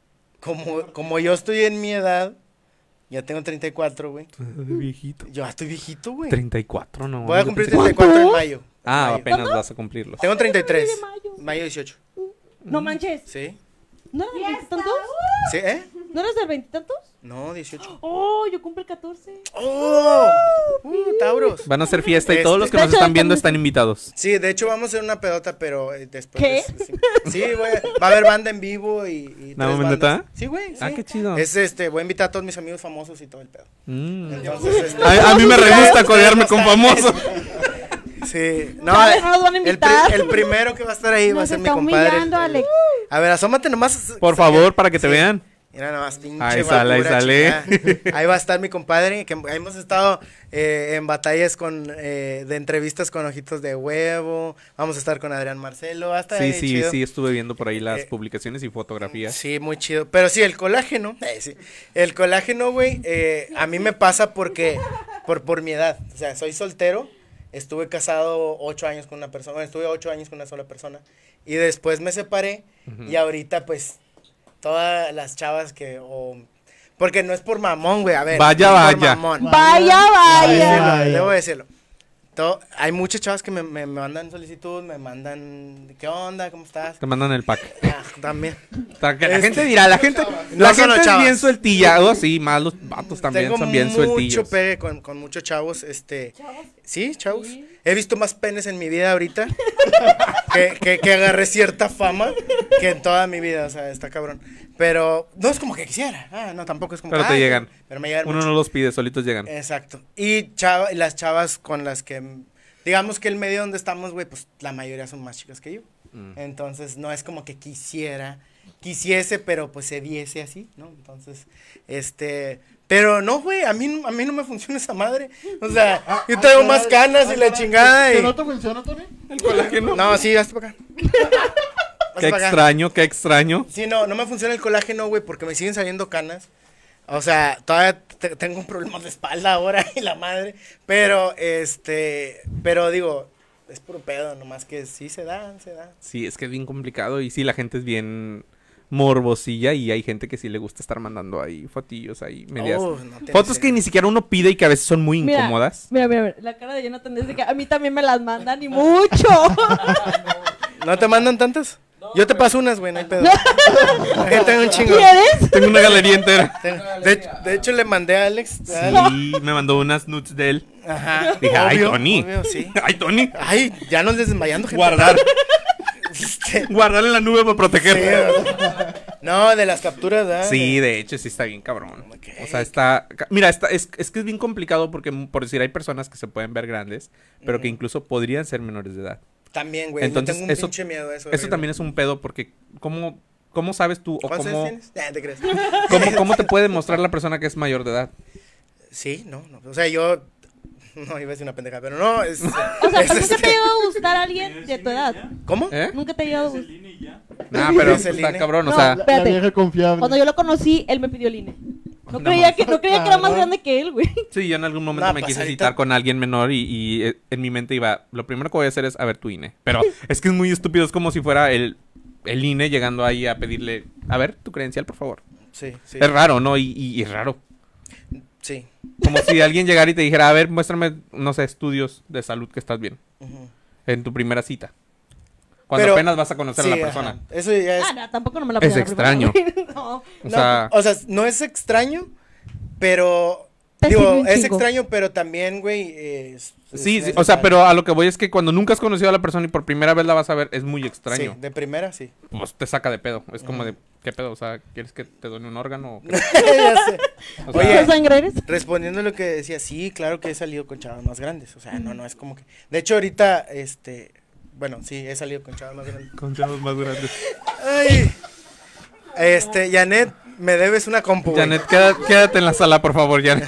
como yo estoy en mi edad, ya tengo 34, güey. Viejito. Yo ya estoy viejito, güey. 34, no. Voy a cumplir yo pensé- 34 en mayo. Ah, Mayo. apenas vas a cumplirlo. Tengo 33. de mayo. Mayo 18. No manches. ¿Sí? ¿No eres del Fiesta. veintitantos? ¿Sí, ¿No eres del veintitantos? No, 18. Oh, yo cumple 14. ¡Oh! Tauros. Van a hacer fiesta y todos los que De nos hecho, están viendo también- están invitados. Sí, de hecho vamos a hacer una pedota, pero después. ¿Qué? Sí, va a haber banda en vivo y ¿No, tres Mendota? bandas. Sí, güey. Ah, sí. qué chido. Voy a invitar a todos mis amigos famosos y todo el pedo. Mm. Entonces, A mí me re gusta ustedes codearme con no están. famosos. Sí, Chale, no nos van a invitar. el primero que va a estar ahí va a Nos ser mi está compadre. humillando, Alex. A ver, asómate nomás. Por favor, para que te Sí. vean. Mira nomás, pinche Ahí sale, ahí barbura, sale. chingada. Ahí va a estar mi compadre, que hemos estado en batallas de entrevistas con Ojitos de Huevo. Vamos a estar con Adrián Marcelo. Hasta Sí, sí, estuve viendo por ahí las Eh, publicaciones y fotografías. Sí, muy chido. Pero sí, el colágeno, sí. El colágeno, güey, a mí me pasa porque, por mi edad. O sea, soy soltero, estuve casado 8 años con una persona, bueno, estuve 8 años con una sola persona. Y después me separé y ahorita, pues, todas las chavas porque no es por mamón, güey, a ver. Vaya, no es por vaya. mamón. Vaya. Debo decirlo. Hay muchas chavas que me mandan solicitud, me mandan, ¿qué onda? ¿Cómo estás? Te mandan el pack. También. La gente dirá, la gente No solo es chavas. bien sueltilla. Oh, sí, más los vatos también Tengo son bien mucho sueltillos. pegue con muchos chavos, Sí, chavos. He visto más penes en mi vida ahorita que agarré cierta fama que en toda mi vida, o sea, está cabrón. Pero no es como que quisiera. No, tampoco es como Pero que, te ay, llegan. Pero me llegan Uno mucho. no los pide, solitos llegan. Exacto. Y las chavas con las que, digamos que el medio donde estamos, güey, pues la mayoría son más chicas que yo. Entonces, no es como que quisiese, pero pues se diese así, ¿no? Entonces, Pero no, güey, a mí no me funciona esa madre. O sea, yo traigo más canas y la chingada. ¿Que Y... no te funciona, Tony? El colágeno. No, sí, hazte para acá. Qué extraño, qué extraño. Sí, no me funciona el colágeno, güey, porque me siguen saliendo canas. O sea, todavía tengo un problema de espalda ahora y la madre. Pero, pero digo, es puro pedo, nomás que sí se da. Sí, es que es bien complicado y sí, la gente es bien morbosilla y hay gente que sí le gusta estar mandando ahí fotillos ahí medias. Oh, no te Fotos sé. que ni siquiera uno pide y que a veces son muy Mira, incómodas. Mira, la cara de Jonathan es de que a mí también me las mandan y mucho. ¿No te mandan tantas? Yo te paso unas, güey, no hay pedo. Yo tengo un chingo. ¿Quieres? Tengo una galería entera. De hecho, le mandé a Alex. Sí, me mandó unas nudes de él. Ajá. Dije, ay, Obvio, Tony. obvio, sí. Ay, Tony. Ay, ya nos desmayando, gente. Guardar. Este, Guardar en la nube para sí, proteger. no, de las capturas, ¿verdad? Sí, de hecho, sí está bien cabrón. Ok. O sea, está... Mira, es que es bien complicado porque, por decir, hay personas que se pueden ver grandes, pero que incluso podrían ser menores de edad. También, güey. Entonces, Entonces, tengo un eso- pinche miedo a eso. Eso también es un pedo porque ¿cómo sabes tú o ¿Cuántos años cómo, tienes? Te crees. cómo te puede mostrar la persona que es mayor de edad? Sí, no. O sea, yo... No, iba a decir una pendeja, pero no, es... O sea, es ¿nunca te ha llegado a gustar a alguien de tu edad? ¿Cómo? ¿Eh? ¿Nunca te ha llegado a gustar? Nah, pero Es el está INE. cabrón, o No, sea... La espérate. vieja confiable. Cuando yo lo conocí, él me pidió el INE. No No creía que era más grande que él, güey. Sí, yo en algún momento No, me pues quise ahorita- citar con alguien menor y en mi mente iba, lo primero que voy a hacer es a ver tu INE. Pero es que es muy estúpido, es como si fuera el INE llegando ahí a pedirle, a ver, tu credencial, por favor. Sí. Es raro, ¿no? Y es raro. Sí. Como si alguien llegara y te dijera, a ver, muéstrame, no sé, estudios de salud que estás bien. Ujú. En tu primera cita. Cuando Pero- apenas vas a conocer Sí, a la ajá. persona. Eso ya es... No, tampoco no me la Es pedí a la extraño. primera, güey. No. O No, sea, no es extraño, pero... Te sirve Digo, un es chingo. extraño, pero también, güey, sí, es sí, o sea, necesario. pero a lo que voy es que cuando nunca has conocido a la persona y por primera vez la vas a ver, es muy extraño. Sí, de primera, sí. Pues te saca de pedo. Es como de, ¿qué pedo? O sea, ¿quieres que te done un órgano? O qué? Ya sé. O sea, Oye, ¿Qué sangre eres? respondiendo a lo que decía, sí, claro que he salido con chavas más grandes. O sea, no es como que... De hecho, ahorita, bueno, sí, he salido con chavas más grandes. con chavos más grandes. Ay. Janet, me debes una compu, güey. Janet, quédate en la sala, por favor, Janet.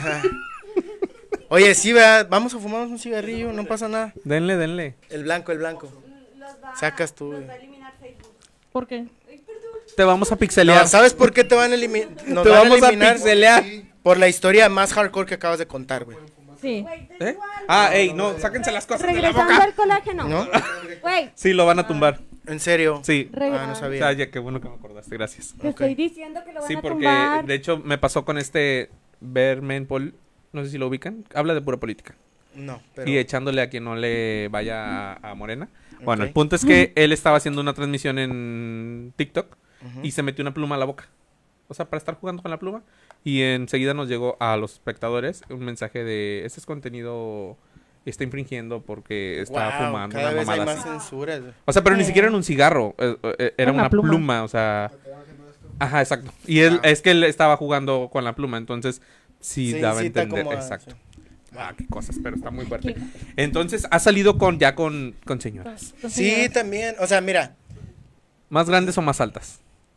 Oye, sí, ¿verdad? Vamos a fumarnos un cigarrillo, no pasa nada. Denle. El blanco. Sacas tú, güey. ¿Por qué? Te vamos a pixelear. No, ¿sabes por qué te van a eliminar? Nos Te van vamos a eliminar pixelear. por la historia más hardcore que acabas de contar, güey. Sí. ¿Eh? ey, no, sáquense las cosas de la Regresando boca. al colágeno. ¿No? Güey, Sí, lo van a tumbar. ¿En serio? Sí. Ah, no O sabía. sea, ya qué bueno que me acordaste, gracias. te estoy diciendo que lo van Sí, a porque tumbar. de hecho me pasó con Bermen Paul, no sé si lo ubican, habla de pura política. No, pero... Y echándole a quien no le vaya a Morena. Bueno, Ok. el punto es que él estaba haciendo una transmisión en TikTok Ujú. y se metió una pluma a la boca. O sea, para estar jugando con la pluma. Y enseguida nos llegó a los espectadores un mensaje de, este es contenido, está infringiendo porque está Guau, fumando cada una vez hay mamada más así. censuras, güey. O sea, pero ni siquiera era un cigarro, era Una una pluma. pluma, o sea... Ajá, exacto. Y él, es que él estaba jugando con la pluma, entonces sí, Sí, daba a sí, está entender. como, Exacto. sí. Ah, qué cosas, pero está muy fuerte. Entonces, ha salido con señoras. Sí, también. O sea, mira. ¿Más grandes o más altas?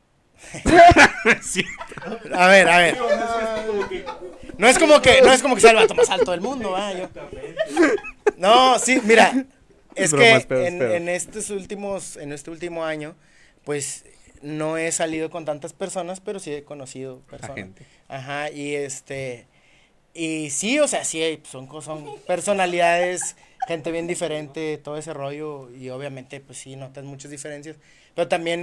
Sí. A ver. No es como que sea el vato más alto del mundo, ¿va? No, sí, mira. Es Broma, que espero. en este último año, pues no he salido con tantas personas, pero sí he conocido personas. gente. Ajá, y sí, o sea, sí, son personalidades, gente bien diferente, todo ese rollo, y obviamente, pues sí, notas muchas diferencias, pero también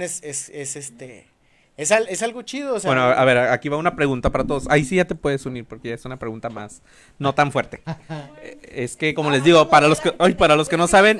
es algo chido, o sea. Bueno, a ver, aquí va una pregunta para todos. Ahí sí ya te puedes unir porque ya es una pregunta más, no tan fuerte. Es que, como les digo, para los que no saben,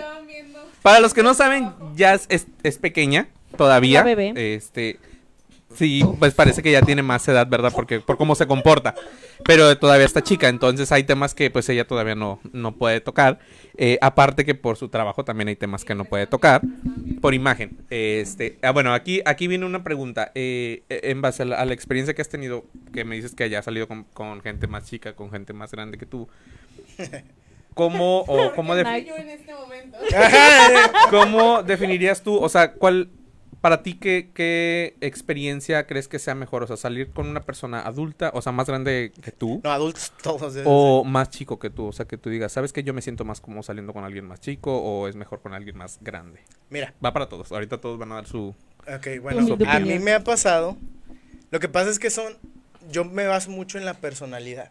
ya es pequeña todavía. La bebé. Sí, pues parece que ya tiene más edad, ¿verdad? Porque por cómo se comporta. Pero todavía está chica, entonces hay temas que pues ella todavía no puede tocar. Aparte que por su trabajo también hay temas que no puede tocar. Por imagen. Bueno, aquí viene una pregunta. En base a la experiencia que has tenido, que me dices que ya has salido con gente más chica, con gente más grande que tú. ¿Cómo Yo en este momento. ¿Cómo definirías tú? O sea, para ti, ¿qué experiencia crees que sea mejor? O sea, salir con una persona adulta, o sea, más grande que tú. No, adultos todos. O más chico que tú, o sea, que tú digas, ¿sabes qué? Yo me siento más como saliendo con alguien más chico o es mejor con alguien más grande. Mira. Va para todos, ahorita todos van a dar su... Ok, bueno, a mí me ha pasado, lo que pasa es que yo me baso mucho en la personalidad.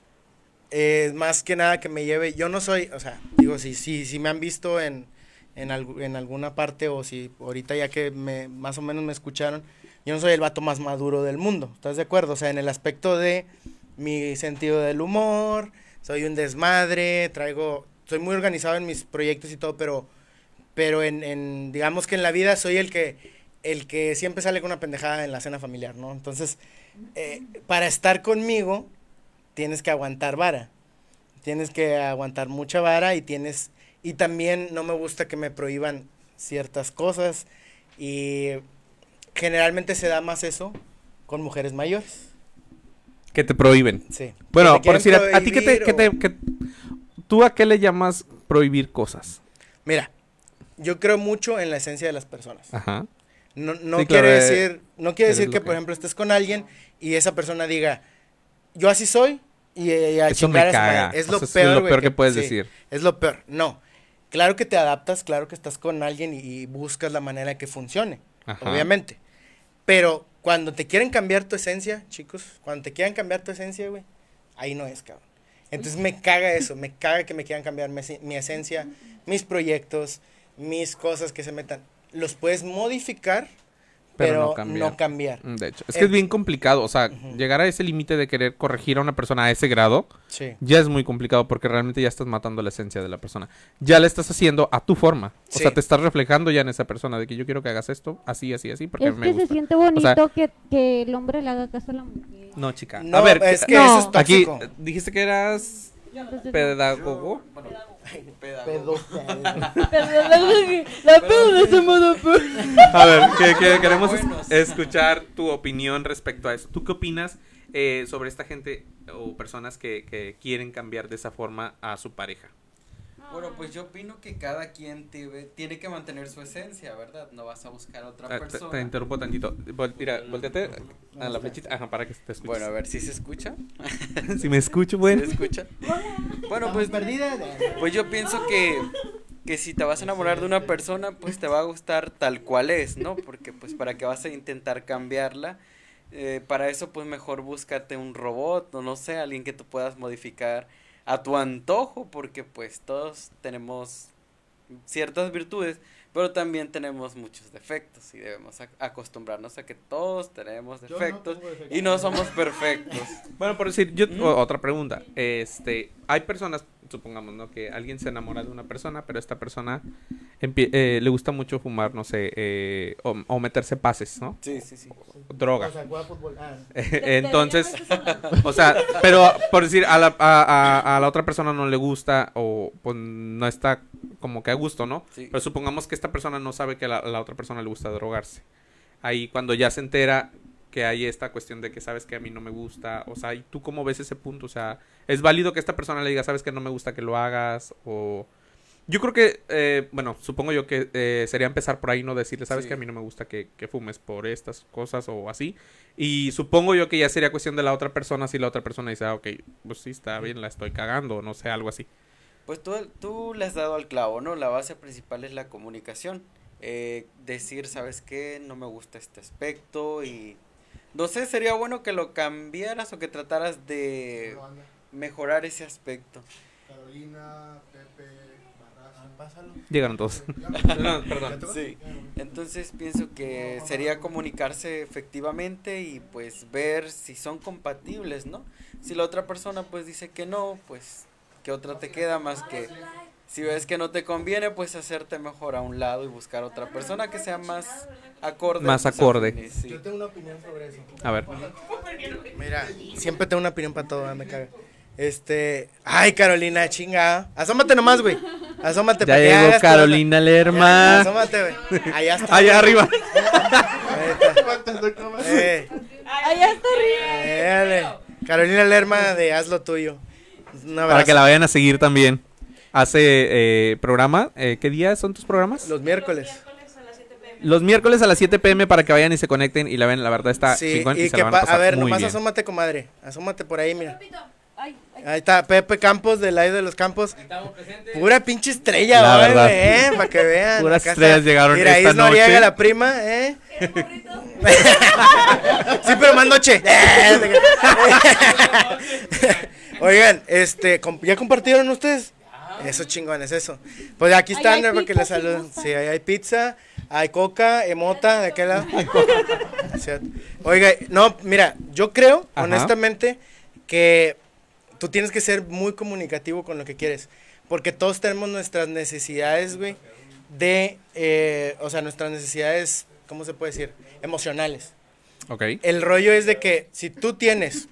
Más que nada que me lleve, yo no soy, o sea, digo, si me han visto en alguna parte o si ahorita ya que más o menos me escucharon, yo no soy el vato más maduro del mundo, ¿estás de acuerdo? O sea, en el aspecto de mi sentido del humor, soy un desmadre, soy muy organizado en mis proyectos y todo, pero digamos que en la vida soy el que siempre sale con una pendejada en la cena familiar, ¿no? Entonces, para estar conmigo, tienes que aguantar vara, tienes que aguantar mucha vara y también no me gusta que me prohíban ciertas cosas y generalmente se da más eso con mujeres mayores. Que te prohíben. Sí. Bueno, por decir, a ti ¿tú a qué le llamas prohibir cosas? Mira, yo creo mucho en la esencia de las personas. Ajá. No Sí, quiere claro, decir que, por ejemplo, estés con alguien y esa persona diga, yo así soy y a eso chingar me a su madre. caga. Es O lo sea, es peor, lo güey, peor que puedes decir. Es lo peor. No. Claro que te adaptas, claro que estás con alguien y buscas la manera que funcione, Ajá. obviamente. Pero cuando te quieren cambiar tu esencia, chicos, cuando te quieran cambiar tu esencia, güey, ahí no es, cabrón. Entonces me caga eso, me caga que me quieran cambiar mi esencia, mis proyectos, mis cosas que se metan. Los puedes modificar, pero no cambiar. De hecho, es que es bien complicado, o sea, llegar a ese límite de querer corregir a una persona a ese grado, sí, ya es muy complicado porque realmente ya estás matando la esencia de la persona. Ya la estás haciendo a tu forma. O Sí. sea, te estás reflejando ya en esa persona de que yo quiero que hagas esto, así, así, así, porque Es me que gusta. se siente bonito O sea, que el hombre le haga caso a la mujer. no, chica. No, a ver, es que no. eso es aquí tóxico. dijiste que eras pedagogo. La pedo de ese modo. A ver, que queremos Buenos. escuchar tu opinión respecto a eso. ¿Tú qué opinas sobre esta gente o personas que quieren cambiar de esa forma a su pareja? Bueno, pues yo opino que cada quien tiene que mantener su esencia, ¿verdad? No vas a buscar a otra persona. Te interrumpo tantito. Mira, volteate a la flechita. Ajá, para que te escuches. Bueno, a ver, ¿si se escucha? Si me escucho, bueno. ¿Se escucha? Bueno, pues pues yo pienso que si te vas a enamorar de una persona, pues te va a gustar tal cual es, ¿no? Porque pues para que vas a intentar cambiarla, para eso pues mejor búscate un robot o no sé, alguien que tú puedas modificar a tu antojo, porque pues todos tenemos ciertas virtudes, pero también tenemos muchos defectos y debemos acostumbrarnos a que todos tenemos defectos y no somos perfectos. Bueno, por decir, otra pregunta. Hay personas, supongamos, ¿no? Que alguien se enamora de una persona, pero esta persona le gusta mucho fumar, no sé, o meterse pases, ¿no? Sí, sí, sí. Droga. O sea, juega fútbol. Entonces, o sea, pero por decir, a la otra persona no le gusta o pues no está como que a gusto, ¿no? Sí. Pero supongamos que esta persona no sabe que a la otra persona le gusta drogarse. Ahí cuando ya se entera que hay esta cuestión de que sabes que a mí no me gusta, o sea, ¿y tú cómo ves ese punto? O sea, ¿es válido que esta persona le diga, sabes que no me gusta que lo hagas? O yo creo que, bueno, supongo yo que sería empezar por ahí, no decirle, sabes que a mí no me gusta que fumes por estas cosas o así. Y supongo yo que ya sería cuestión de la otra persona, si la otra persona dice, ok, pues sí, está bien, la estoy cagando, o no sé, algo así. Pues tú le has dado al clavo, ¿no? La base principal es la comunicación. Decir, ¿sabes qué? No me gusta este aspecto y... No sé, sería bueno que lo cambiaras o que trataras de mejorar ese aspecto. Carolina, Pepe, Barraza. Pásalo. Llegaron todos. No, perdón. Sí. Entonces pienso que sería comunicarse efectivamente y pues ver si son compatibles, ¿no? Si la otra persona pues dice que no, pues ¿qué otra te queda más que... Si ves que no te conviene, pues hacerte mejor a un lado y buscar otra persona que sea más acorde. Más acorde. Afines, sí. Yo tengo una opinión sobre eso. A ver. Mira, siempre tengo una opinión para todo, me caga. Ay, Carolina, chinga. Asómate nomás, güey. Asómate. Ya para que llegó hagas Carolina todo. Lerma. Asómate, güey. Allá está. Allá arriba. Ahí está. Allá está arriba. Dale. Carolina Lerma de Haz lo tuyo. Un abrazo. Para que la vayan a seguir también. Hace programa. ¿Qué días son tus programas? Los miércoles. Los miércoles a las 7 p.m. para que vayan y se conecten y la ven, la verdad está Sí, chingón y y se que la van a pasar ver, muy nomás bien. asómate, comadre. Asómate por ahí, mira. Ay, Ahí está Pepe Campos del Live de los Campos. Pura pinche estrella, La hoy, verdad. güey, para que vean. Puras Acá estrellas está. llegaron Mira, esta Is Noriega, noche. la prima, Sí, pero más noche. Oigan, ¿ya compartieron ustedes? Eso chingón, es eso. Pues aquí están, Ahí hay para que pizza, les si saluden. gustan. Sí, ahí hay pizza, hay coca, mota, de aquel lado. Sí. Oiga, no, mira, yo creo, Ajá. honestamente, que tú tienes que ser muy comunicativo con lo que quieres. Porque todos tenemos nuestras necesidades, güey, o sea, nuestras necesidades, ¿cómo se puede decir? Emocionales. Ok. El rollo es de que si tú tienes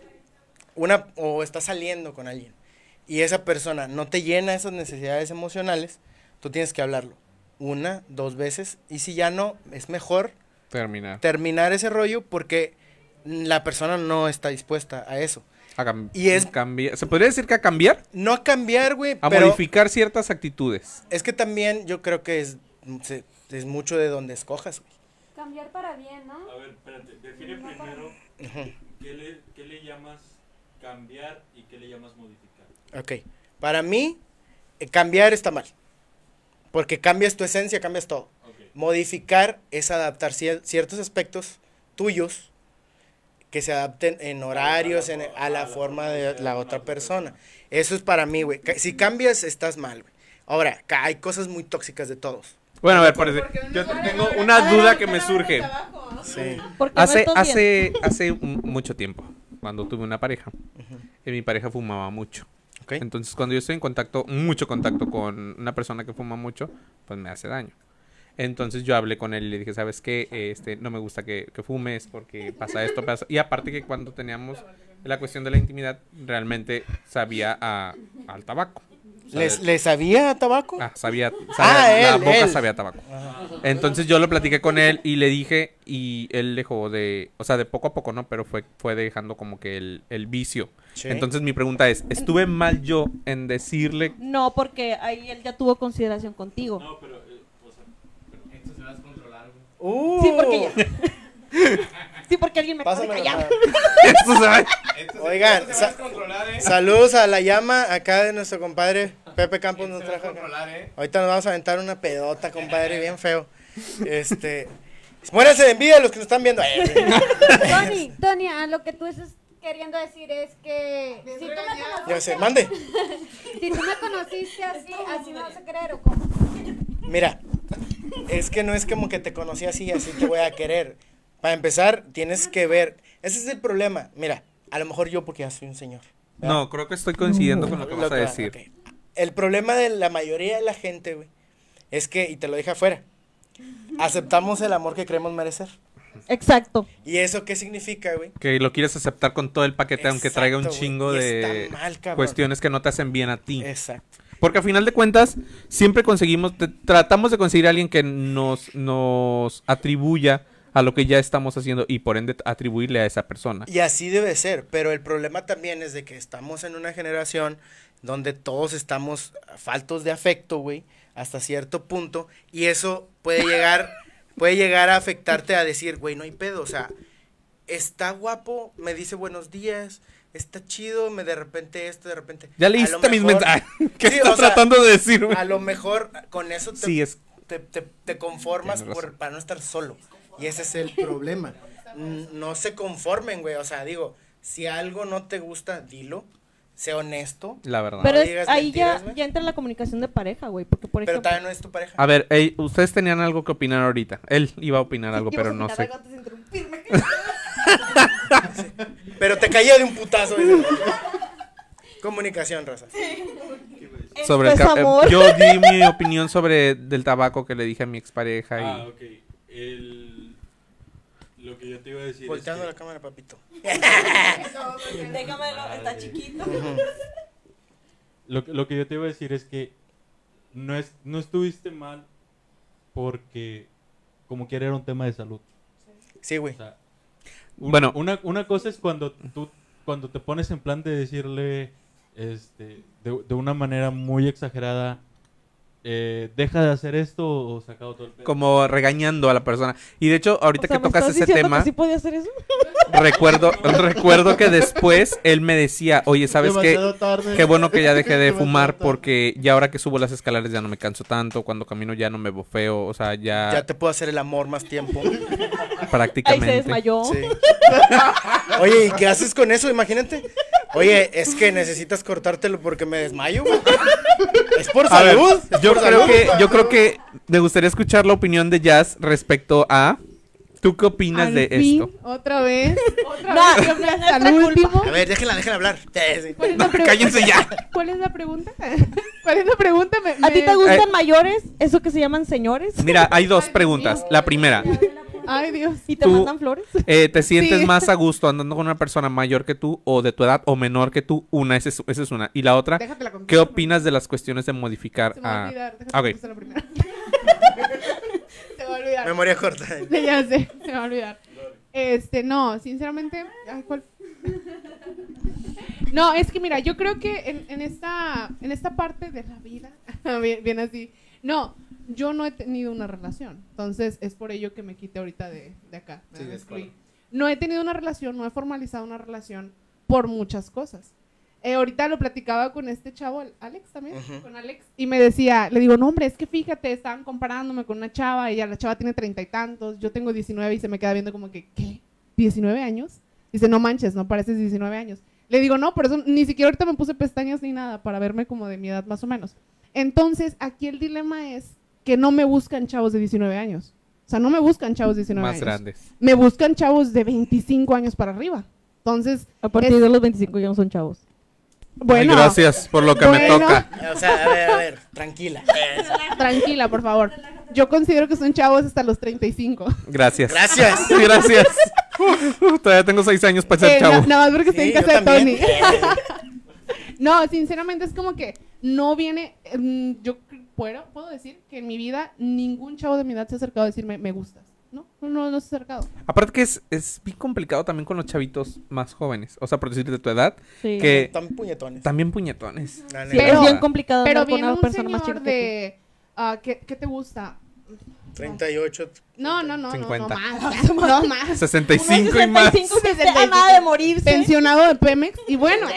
o estás saliendo con alguien y esa persona no te llena esas necesidades emocionales, tú tienes que hablarlo 1, 2 veces, y si ya no, es mejor terminar ese rollo porque la persona no está dispuesta a eso. Y es cambiar. ¿Se podría decir que a cambiar? No a cambiar, güey, A pero modificar ciertas actitudes. es que también yo creo que es mucho de donde escojas, güey. cambiar para bien, ¿no? A ver, espérate, define primero qué le llamas cambiar y qué le llamas modificar. Ok, para mí, cambiar está mal, porque cambias tu esencia, cambias todo. Okay. Modificar es adaptar ciertos aspectos tuyos que se adapten en horarios, a la forma de la otra persona. Eso es para mí, güey. Si cambias, estás mal, güey. Ahora, hay cosas muy tóxicas de todos. Bueno, a ver, yo tengo una duda que me surge. Sí. Hace mucho tiempo, cuando tuve una pareja, mi pareja fumaba mucho. Okay. Entonces, cuando yo estoy en mucho contacto con una persona que fuma mucho, pues me hace daño. Entonces yo hablé con él y le dije, ¿sabes qué? No me gusta que fumes porque pasa esto, pasa. Y aparte que cuando teníamos la cuestión de la intimidad, realmente sabía al tabaco. ¿Le sabía a tabaco? Sabía, la boca él. sabía a tabaco. Ajá. Entonces yo lo platiqué con él y le dije, y él dejó de poco a poco, ¿no? Pero fue dejando como que el vicio. Sí. Entonces mi pregunta es, ¿estuve mal yo en decirle? No, porque ahí él ya tuvo consideración contigo. No, pero, esto se va a descontrolar, Sí, porque ya. Sí, porque alguien me acaba de callar. Oigan, saludos a la llama acá de nuestro compadre Pepe Campos. Nos trajo acá. Ahorita nos vamos a aventar una pedota, compadre, bien feo. Muéranse de envidia los que nos están viendo. Tony, lo que tú estás queriendo decir es que si tú me conociste, ya sé, mande. Si tú me conociste así no vas a querer, ¿o cómo? Mira, es que no es como que te conocí así te voy a querer. Para empezar, tienes que ver. Ese es el problema. Mira, a lo mejor yo porque ya soy un señor. ¿verdad? No, creo que estoy coincidiendo con lo que vas a decir. Okay. El problema de la mayoría de la gente, güey, es que, y te lo dije afuera, aceptamos el amor que creemos merecer. Exacto. ¿Y eso qué significa, güey? Que lo quieres aceptar con todo el paquete, aunque traiga un chingo de cuestiones que no te hacen bien a ti. Exacto. Porque a final de cuentas, siempre tratamos de conseguir a alguien que nos atribuya a lo que ya estamos haciendo y por ende atribuirle a esa persona. Y así debe ser, pero el problema también es de que estamos en una generación donde todos estamos faltos de afecto, güey, hasta cierto punto, y eso puede llegar a afectarte a decir, güey, no hay pedo, o sea, está guapo, me dice buenos días, está chido, de repente esto, de repente... Ya leíste mis mensajes. ¿Qué estás tratando de decir, güey? A lo mejor con eso te conformas para no estar solo. Y ese es el problema. No se conformen, güey. O sea, digo, si algo no te gusta, dilo. Sé honesto. La verdad. Pero ahí ya entra la comunicación de pareja, güey. Porque por Pero ejemplo, todavía no es tu pareja. A ver, ustedes tenían algo que opinar ahorita. Él iba a opinar algo, pero no sé. Sí. Pero te caía de un putazo. Comunicación, raza. Sobre yo di mi opinión sobre del tabaco que le dije a mi expareja. Ok. Lo que yo te iba a decir volteando es la cámara, papito. Déjamelo, está chiquito. Lo que yo te iba a decir es que no estuviste mal porque como quiera era un tema de salud. Sí, güey. O sea, bueno, una cosa es cuando te pones en plan de decirle de una manera muy exagerada deja de hacer esto o sacado todo el pedo. Como regañando a la persona. Y de hecho, ahorita O sea, que ¿me tocas estás ese diciendo tema, que sí podía hacer eso? recuerdo que después él me decía, oye, ¿sabes qué? Demasiado tarde. Qué bueno que ya dejé de Demasiado fumar tarde. porque ya ahora que subo las escaleras ya no me canso tanto, cuando camino ya no me bofeo, o sea, Ya te puedo hacer el amor más tiempo. Ahí prácticamente. se desmayó. Sí. Oye, ¿y qué haces con eso? Imagínate. Oye, es que necesitas cortártelo porque me desmayo, güey. Es por A ver, salud. es yo por creo salud. yo creo que me gustaría escuchar la opinión de Jazz respecto a ¿tú qué opinas Al de fin, esto? Otra vez. Otra No, vez. Siempre no es hasta nuestra el culpa. último. A ver, déjenla hablar. Sí. ¿Cuál es la Cállense ya. ¿Cuál es la pregunta? ¿Cuál es la pregunta? ¿A ti te gustan mayores? ¿Eso que se llaman señores? Mira, hay dos preguntas. La primera, Ay, Dios. ¿Y te tú- mandan flores? ¿te sientes Sí. más a gusto andando con una persona mayor que tú o de tu edad o menor que tú? Esa es una. Y la otra, Déjate la contesto, ¿qué por opinas de las cuestiones de modificar Se me va a a... olvidar. Ok. Déjame contestar la primera. Se me va a olvidar. Memoria corta. Ya sé, se me va a olvidar. No, sinceramente. Ay, ¿cuál? No, es que mira, yo creo que en esta parte de la vida, bien así, no, yo no he tenido una relación, entonces es por ello que me quité ahorita de acá. Sí, me es excluí. claro. No he tenido una relación, no he formalizado una relación por muchas cosas. Ahorita lo platicaba con este chavo, el Alex también, Ujú. con Alex, y me decía, le digo, no hombre, es que fíjate, estaban comparándome con una chava, la chava tiene 30 y tantos, yo tengo 19 y se me queda viendo como que, ¿qué? ¿19 años? Dice, no manches, no pareces 19 años. Le digo, no, por eso ni siquiera ahorita me puse pestañas ni nada, para verme como de mi edad más o menos. Entonces, aquí el dilema es que no me buscan chavos de 19 años. O sea, no me buscan chavos de 19 Más años. grandes. Me buscan chavos de 25 años para arriba. Entonces, A partir de los 25 ya no son chavos. bueno, Ay, gracias por lo que me Bueno. toca. O sea, a ver, tranquila. tranquila, por favor. Yo considero que son chavos hasta los 35. Gracias. Gracias. Gracias. Todavía tengo 6 años para ser chavo. Nada más porque estoy Sí, en yo casa de Tony. también. No, sinceramente es como que no viene, puedo decir que en mi vida ningún chavo de mi edad se ha acercado a decirme me gustas. No se ha acercado. Aparte que es bien complicado también con los chavitos más jóvenes. O sea, por decir de tu edad, Sí. que Están puñetones. también puñetones. La Sí, neta. es bien complicado Pero andar con viene una un persona más señor chica que de, ¿qué te gusta? 38. No, 50. más. No más. 65 y más. 65 que esté a nada de morirse. Pensionado de Pemex. Y bueno,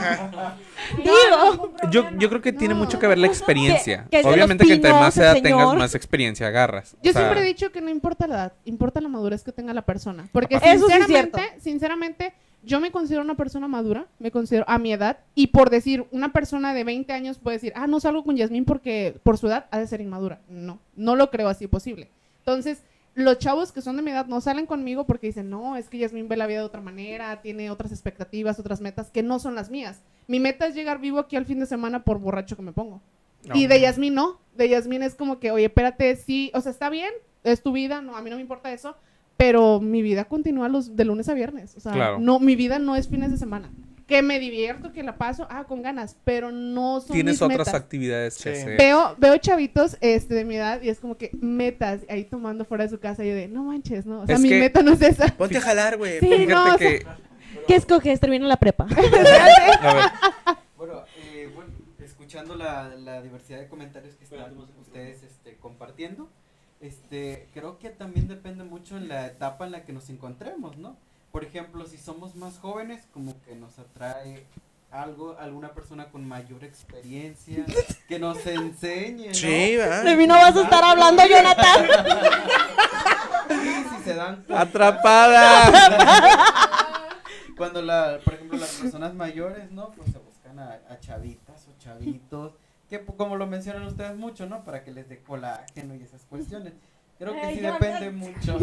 digo. Yo creo que tiene mucho que ver la experiencia. Que es de Obviamente los que entre pinos, más edad el tengas, señor. más experiencia agarras. Yo O sea, siempre he dicho que no importa la edad, importa la madurez que tenga la persona. Porque Eso sí es cierto. sinceramente, yo me considero una persona madura, me considero a mi edad, y por decir, una persona de 20 años puede decir, no salgo con Yasmín porque por su edad ha de ser inmadura. No lo creo así posible. Entonces, los chavos que son de mi edad no salen conmigo porque dicen, no, es que Yasmín ve la vida de otra manera, tiene otras expectativas, otras metas que no son las mías. Mi meta es llegar vivo aquí al fin de semana por borracho que me pongo. No. Y de Yasmín no, de Yasmín es como que, oye, espérate, sí, o sea, está bien, es tu vida, no, a mí no me importa eso, pero mi vida continúa de lunes a viernes, o sea, Claro. no, mi vida no es fines de semana. Que me divierto, que la paso, con ganas, pero no son tienes mis otras metas. actividades que Sí. hacer. Veo chavitos de mi edad y es como que metas ahí tomando fuera de su casa y yo de, no manches, no, o sea, Es mi que- meta no es esa. Ponte a jalar, güey. Sí, Fíjate no, o sea, que... ¿Qué escoges? Termina la prepa. A ver, Bueno, escuchando la diversidad de comentarios que están ustedes compartiendo, creo que también depende mucho en la etapa en la que nos encontremos, ¿no? Por ejemplo, si somos más jóvenes, como que nos atrae alguna persona con mayor experiencia, que nos enseñe, ¿no? Sí, ¿verdad? De mí no vas a estar hablando, Jonathan. Sí, si se dan cuenta. ¡Atrapada! Cuando por ejemplo, las personas mayores, ¿no? Pues se buscan a chavitas o chavitos, que como lo mencionan ustedes mucho, ¿no? Para que les dé colágeno y esas cuestiones. Creo que sí depende mucho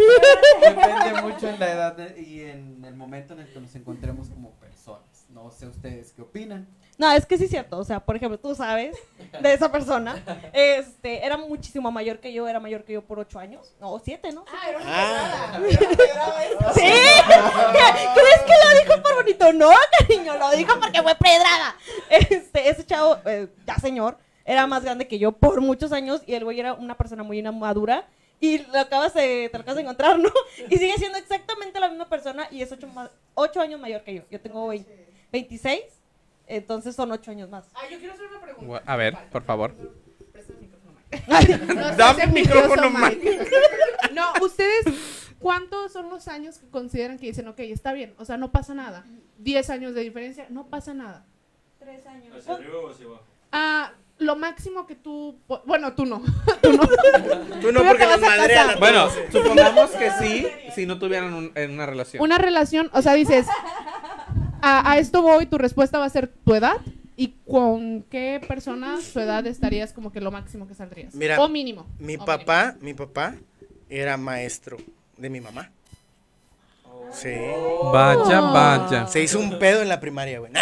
en la edad y en el momento en el que nos encontremos como personas. No sé ustedes qué opinan. No, es que sí es cierto. O sea, por ejemplo, tú sabes de esa persona. Era muchísimo mayor que yo. Era mayor que yo por 8 años. No, 7, ¿no? Ah, Sí. ¿Crees que lo dijo por bonito? No, cariño, lo dijo porque fue pedrada. Ese chavo, ya señor, era más grande que yo por muchos años y el güey era una persona muy madura. Y te lo acabas de encontrar, ¿no? Y sigue siendo exactamente la misma persona y es 8 años mayor que yo. Yo tengo 26, entonces son 8 años más. Yo quiero hacer una pregunta. A ver, por favor. Dame el micrófono, Mike. No, ustedes, ¿cuántos son los años que consideran que dicen, ok, está bien? O sea, no pasa nada. 10 años de diferencia, no pasa nada. 3 años. ¿Hacia arriba o hacia abajo? Lo máximo que tú... Bueno, tú no. Tú no ya porque te vas nos a madrean. casar. Bueno, supongamos que sí, si no tuvieran en una relación. Una relación, o sea, dices, a esto voy, tu respuesta va a ser tu edad. ¿Y con qué persona su edad estarías como que lo máximo que saldrías? Mira, o mínimo. Mi papá era maestro de mi mamá. Sí. Vaya. Se hizo un pedo en la primaria, güey.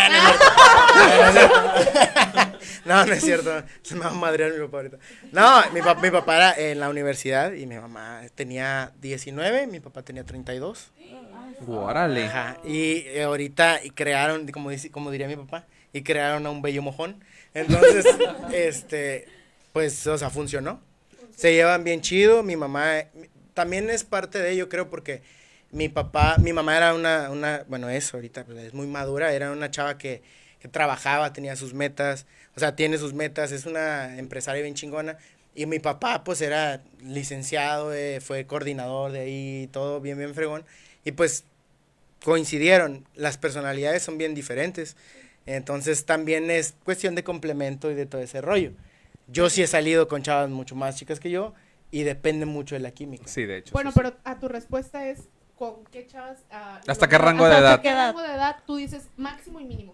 No, no es cierto. Se me va a madrear mi papá ahorita. No, mi papá era en la universidad y mi mamá tenía 19, mi papá tenía 32. Órale. Ajá. Y ahorita crearon, como diría mi papá, y crearon a un bello mojón. Entonces, pues, o sea, funcionó. Se llevan bien chido. Mi mamá también es parte de ello, creo, porque mi mamá era bueno, eso ahorita pues, es muy madura, era una chava que trabajaba, tenía sus metas, o sea, tiene sus metas, es una empresaria bien chingona. Y mi papá, pues, era licenciado, fue coordinador de ahí, todo bien fregón. Y pues, coincidieron, las personalidades son bien diferentes. Entonces, también es cuestión de complemento y de todo ese rollo. Yo sí he salido con chavas mucho más chicas que yo y depende mucho de la química. Sí, de hecho. Bueno, sí, pero a tu respuesta es, ¿con qué chavas? ¿Hasta qué rango de edad? ¿Hasta qué rango de edad tú dices máximo y mínimo?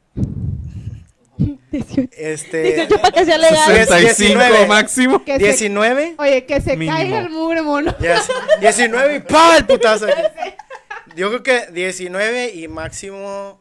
18 para que sea legal. 65 máximo. 19. Oye, que se mínimo. caiga el mugre mono. 19 y ¡pah! El putazo aquí. Yo creo que 19 y máximo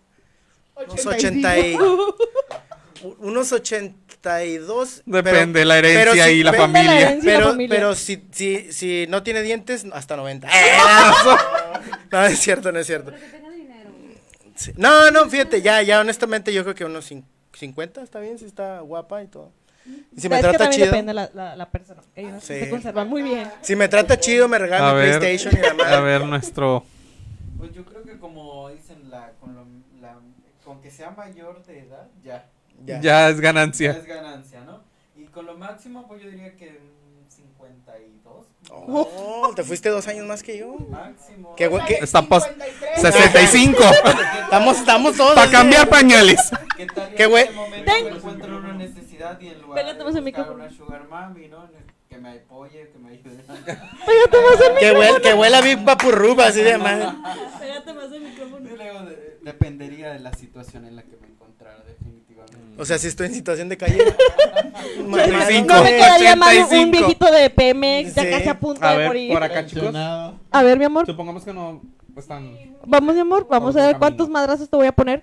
unos 82. Depende de la herencia y la familia. Pero si no tiene dientes, hasta 90. No, es cierto. Sí. No, fíjate, ya honestamente yo creo que unos 50 está bien, si está guapa y todo. Y si me trata chido. Depende la persona. Ellos se conservan muy bien. Si me trata chido, me regala mi PlayStation y la madre. A ver, nuestro... Pues yo creo que como dicen, con que sea mayor de edad, ya es ganancia. Ya es ganancia, ¿no? Y con lo máximo, pues yo diría que 52. Oh, te fuiste 2 años más que yo. Máximo. Estamos 65. Estamos todos. Para cambiar pañales. ¿Qué tal? Qué güey. En ese momento me encuentro una necesidad y en lugar de buscar una sugar mami, ¿no? Que me apoye, que me ayude. Que huela Big Vaporub, así de madre. Pégate más el micrófono. Dependería de la situación en la que me encontrara, definitivamente. O sea, si estoy en situación de calle. No me quedaría mal un viejito de Pemex, ya casi a punto de morir. Por acá, chicos. A ver, mi amor. Supongamos que no están... Vamos, mi amor, vamos a ver cuántos madrazos te voy a poner.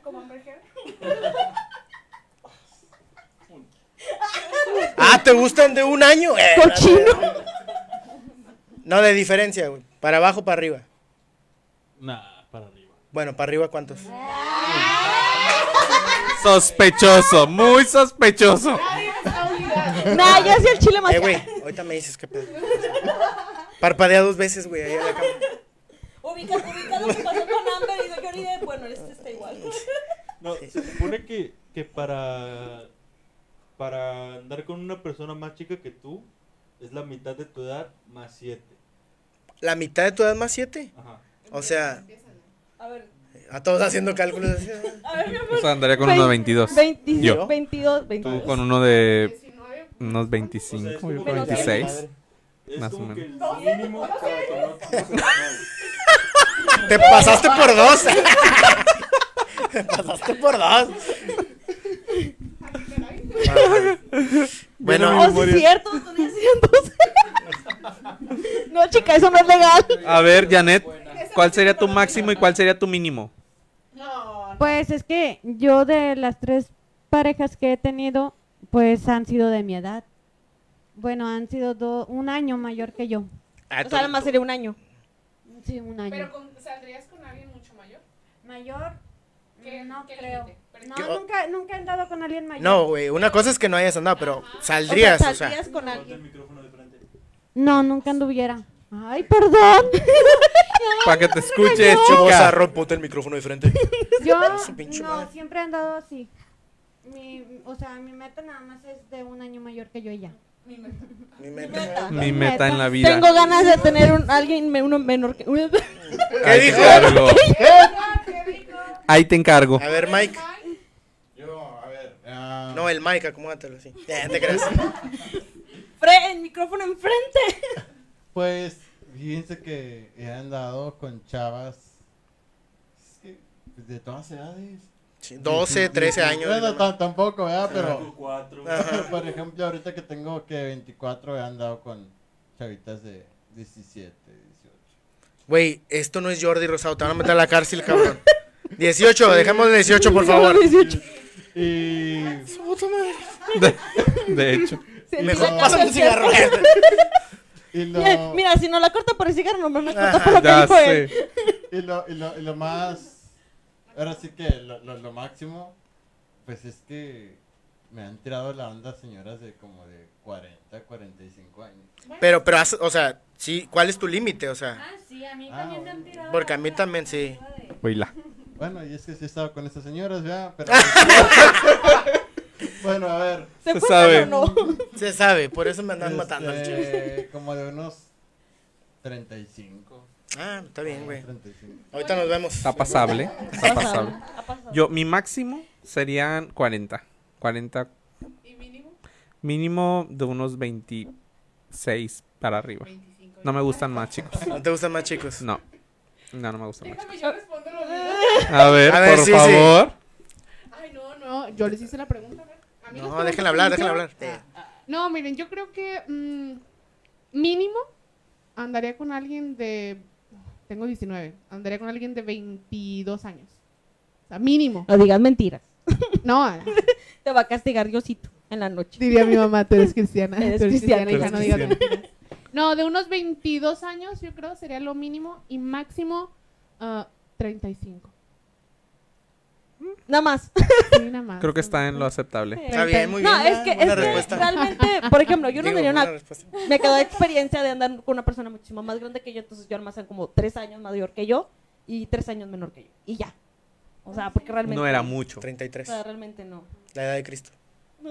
¿te gustan de 1 año? Cochino. No, de diferencia, güey. ¿Para abajo o para arriba? Nah, para arriba. Bueno, ¿para arriba cuántos? Sospechoso, muy sospechoso. Nah, ya hacía el chile más. Güey, ahorita me dices qué pedo. Parpadea 2 veces, güey, ahí en la cama. Ubica lo que pasó con Amber y Johnny Depp. Bueno, este está igual. No, se supone que para andar con una persona más chica que tú, es la mitad de tu edad más 7. ¿La mitad de tu edad más 7? Ajá. O sea, a ver. A todos haciendo cálculos así. A ver, mi amor. O sea, andaría con uno de 22. Yo. 22. Tú con uno de unos 25, O sea, yo creo 26. Es Más o como menos. que el mínimo para que no Te pasaste por 2. Te pasaste por 2. Bueno, sí es cierto, no, chica, eso no es legal. A ver, Janet, ¿cuál sería tu máximo y cuál sería tu mínimo? Pues es que yo de las 3 parejas que he tenido, pues han sido de mi edad. Bueno, han sido 1 año mayor que yo. O sea, además sería 1 año. Sí, 1 año. ¿Pero saldrías con alguien mucho mayor? ¿Mayor? No ¿Qué creo. límite? No, nunca he andado con alguien mayor. no, güey, una cosa es que no hayas andado, pero saldrías, o sea. Saldrías con alguien. No, nunca anduviera. Ay, perdón. Para que te escuches, Vamos a chica. rompote el micrófono de frente. Yo Su pinche no, madre. siempre he andado así. O sea, mi meta nada más es de 1 año mayor que yo y ya. Mi meta en la vida. Tengo ganas de tener alguien uno menor que... ¿Qué dijo? Ahí te encargo. A ver, Mike. Yo, a ver. No, el Mike, acomódatelo así. ¿Te crees? El micrófono enfrente. Pues, fíjense que he andado con chavas de todas edades. Sí, 12, 13 años. Bueno, tampoco, ¿verdad? Pero, Ajá. por ejemplo, ahorita que tengo que 24, he andado con chavitas de 17, 18. Güey, esto no es Jordi Rosado, te van a meter a la cárcel, cabrón. 18, dejemos de 18, por favor. 18. Y... De hecho. Mejor pásame un cigarro. Mira, si no la corta por el cigarro, no me corta por lo que Ya dijo él. sé. Y lo más... Ahora sí que lo máximo, pues es que me han tirado la onda señoras de como de 40, 45 años. Pero, o sea, sí, ¿cuál es tu límite? O sea, Sí, a mí también me han tirado. porque a mí también sí. Oíla. Bueno, y es que sí he estado con estas señoras, ¿verdad? Pero... Bueno, a ver. Se sabe. O no? Se sabe, por eso me andan matando al chico. Como de unos 35. Ah, está bien, güey. 35. Ahorita nos vemos. Está pasable. Está pasable. Yo, mi máximo serían 40. 40. ¿Y mínimo? Mínimo de unos 26 para arriba. No me gustan más chicos. ¿No te gustan más chicos? No. No me gustan más chicos. Déjame yo respondo lo mismo. A ver, por sí, favor. Ay, no, yo les hice la pregunta. A ver. A mí las No, preguntas déjenla hablar, me déjenla hablar. hicieron. No, miren, yo creo que mínimo andaría con alguien de... Tengo 19. Andaría con alguien de 22 años. O sea, mínimo. No digas mentiras. No, Te va a castigar Diosito en la noche. diría mi mamá, tú eres cristiana. Eres Tú eres cristiana, hija, no digas cristiana. mentiras. No, de unos 22 años yo creo sería lo mínimo y máximo 35. Nada más. Sí, nada más. Creo que está en lo aceptable. Está bien, muy bien. No, es que buena respuesta. realmente, por ejemplo, yo no Digo, tenía buena una... respuesta. Me quedó experiencia de andar con una persona muchísimo más grande que yo, entonces yo además eran como 3 años mayor que yo y 3 años menor que yo. Y ya. O sea, porque realmente... No era mucho. 33. O sea, realmente no. La edad de Cristo. No,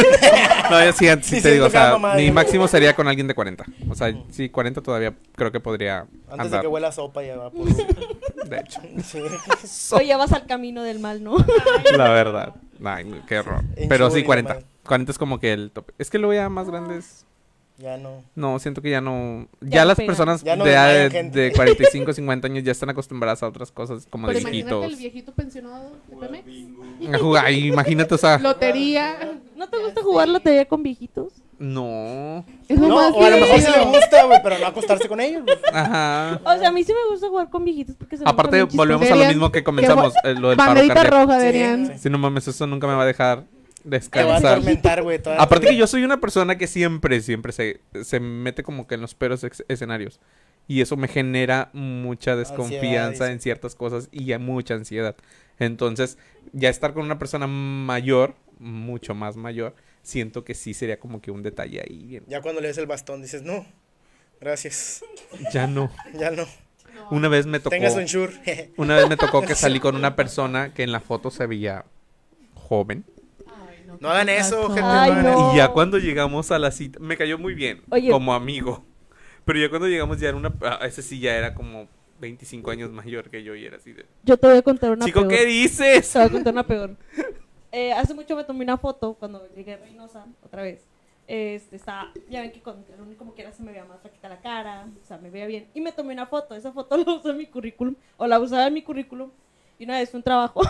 yo sí te siento digo, o sea, cada mamada, mi digo. máximo sería con alguien de 40. O sea, sí, 40 todavía creo que podría Antes de andar. que huela a sopa ya va por... De hecho, Sí. O llevas al camino del mal, ¿no? la verdad. Ay, qué horror. Pero sí, Enchuri 40. nomás. 40 es como que el tope. Es que luego ya más grandes. Ya no. No, siento que ya no. Ya Ya no las pegan. personas Ya no de edad desmayan gente. de 45, 50 años ya están acostumbradas a otras cosas como Pero de imagínate el viejitos. viejito pensionado de Pemex. A jugar, ay, imagínate, o sea. Lotería. ¿No te gusta jugar lotería con viejitos? No. Es lo No, más o a lo mejor sí le divertido. gusta, güey, pero no acostarse con ellos, güey. Ajá. O sea, a mí sí me gusta jugar con viejitos porque se me Aparte, hacen bien volvemos a lo Deberían- mismo que comenzamos. Lo del paro Banderita cardíaco. roja, Sí, deberían. sí. Si no mames, eso nunca me va a dejar Te va a descansar. atormentar, güey. toda la Aparte que vida. yo soy una persona que siempre se mete como que en los peores escenarios. Y eso me genera mucha desconfianza Ansiedad, en ciertas cosas y ya mucha ansiedad. Entonces, ya estar con una persona mayor, mucho más mayor, siento que sí sería como que un detalle ahí bien. Ya cuando le des el bastón dices, no, gracias. Ya no. Ya no. Una vez me tocó. Tengas un shure. Una vez me tocó que salí con una persona que en la foto se veía joven. No hagan eso, gente. Ay, no hagan no. eso. Y ya cuando llegamos a la cita, me cayó muy bien Oye. como amigo. Pero ya cuando llegamos ya era ese sí ya era como 25 años mayor que yo y era así de... Yo te voy a contar una Chico, peor. ¿qué dices? Te voy a contar una peor. Hace mucho me tomé una foto cuando llegué a Reynosa, otra vez. Estaba, ya ven que con el único como que era se me veía más flaquita la cara, o sea, me veía bien. Y me tomé una foto, esa foto la usé en mi currículum, o la usaba en mi currículum. Y una vez fue un trabajo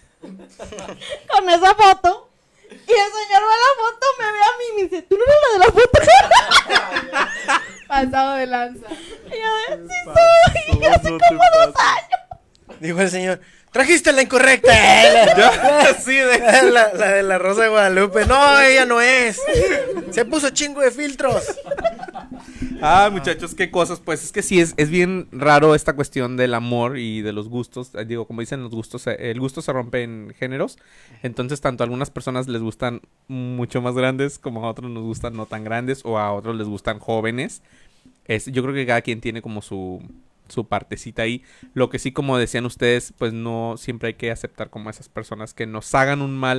con esa foto. Y el señor ve la foto, me ve a mí y me dice, ¿tú no eres la de la foto? Pasado de lanza. Y yo de, sí soy, y hace como 2 años. Dijo el señor, trajiste la incorrecta. Sí, de... La de la Rosa de Guadalupe. No, ella no es. Se puso chingo de filtros. Ah, muchachos, qué cosas. Pues es que sí, es bien raro esta cuestión del amor y de los gustos. Digo, como dicen los gustos, el gusto se rompe en géneros. Entonces, tanto a algunas personas les gustan mucho más grandes, como a otros nos gustan no tan grandes, o a otros les gustan jóvenes. Yo creo que cada quien tiene como su partecita ahí. Lo que sí, como decían ustedes, pues no siempre hay que aceptar como esas personas que nos hagan un mal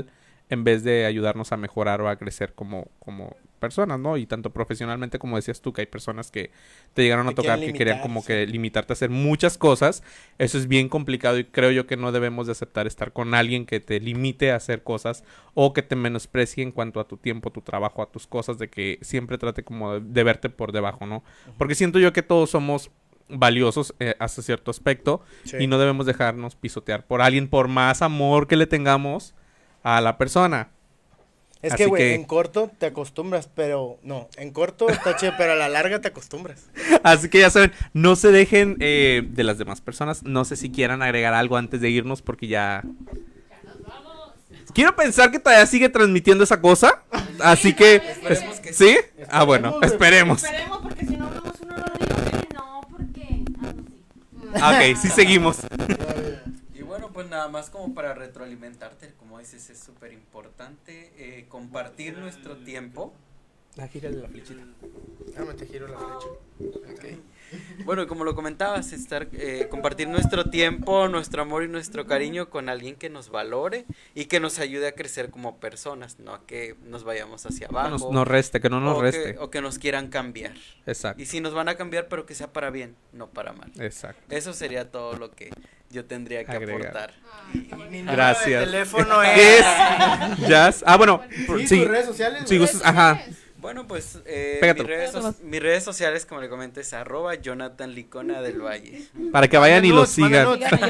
en vez de ayudarnos a mejorar o a crecer como personas, ¿no? Y tanto profesionalmente, como decías tú, que hay personas que te llegaron a tocar, que querían como que limitarte a hacer muchas cosas. Eso es bien complicado y creo yo que no debemos de aceptar estar con alguien que te limite a hacer cosas o que te menosprecie en cuanto a tu tiempo, tu trabajo, a tus cosas, de que siempre trate como de verte por debajo, ¿no? Porque siento yo que todos somos valiosos hasta cierto aspecto, sí, y no debemos dejarnos pisotear por alguien, por más amor que le tengamos a la persona. Es que, güey, en corto te acostumbras, pero no, en corto está chido, pero a la larga te acostumbras. Así que ya saben, no se dejen de las demás personas. No sé si quieran agregar algo antes de irnos, porque ya nos vamos. Quiero pensar que todavía sigue transmitiendo esa cosa, así que... Esperemos que ¿sí? Ah, bueno, esperemos. Esperemos, porque si no hablamos una hora de no, porque... Ok, sí seguimos. Y bueno, pues nada más como para retroalimentarte, como dices, es súper importante compartir nuestro tiempo. Gírale la flechita. Te giro la flecha. Okay. Bueno, como lo comentabas, compartir nuestro tiempo, nuestro amor y nuestro cariño con alguien que nos valore y que nos ayude a crecer como personas, no a que nos vayamos hacia abajo. Que no nos reste. O que nos quieran cambiar. Exacto. Y si nos van a cambiar, pero que sea para bien, no para mal. Exacto. Eso sería todo lo que yo tendría que aportar. Gracias. Mi teléfono ¿Qué es? Jazz. Ah, bueno. Sí, tus redes sociales. Si gustas, ajá. Bueno, pues mis Pégatelo. redes sociales, como le comenté, es @JonathanLicona del Valle. Para que vayan y lo sigan.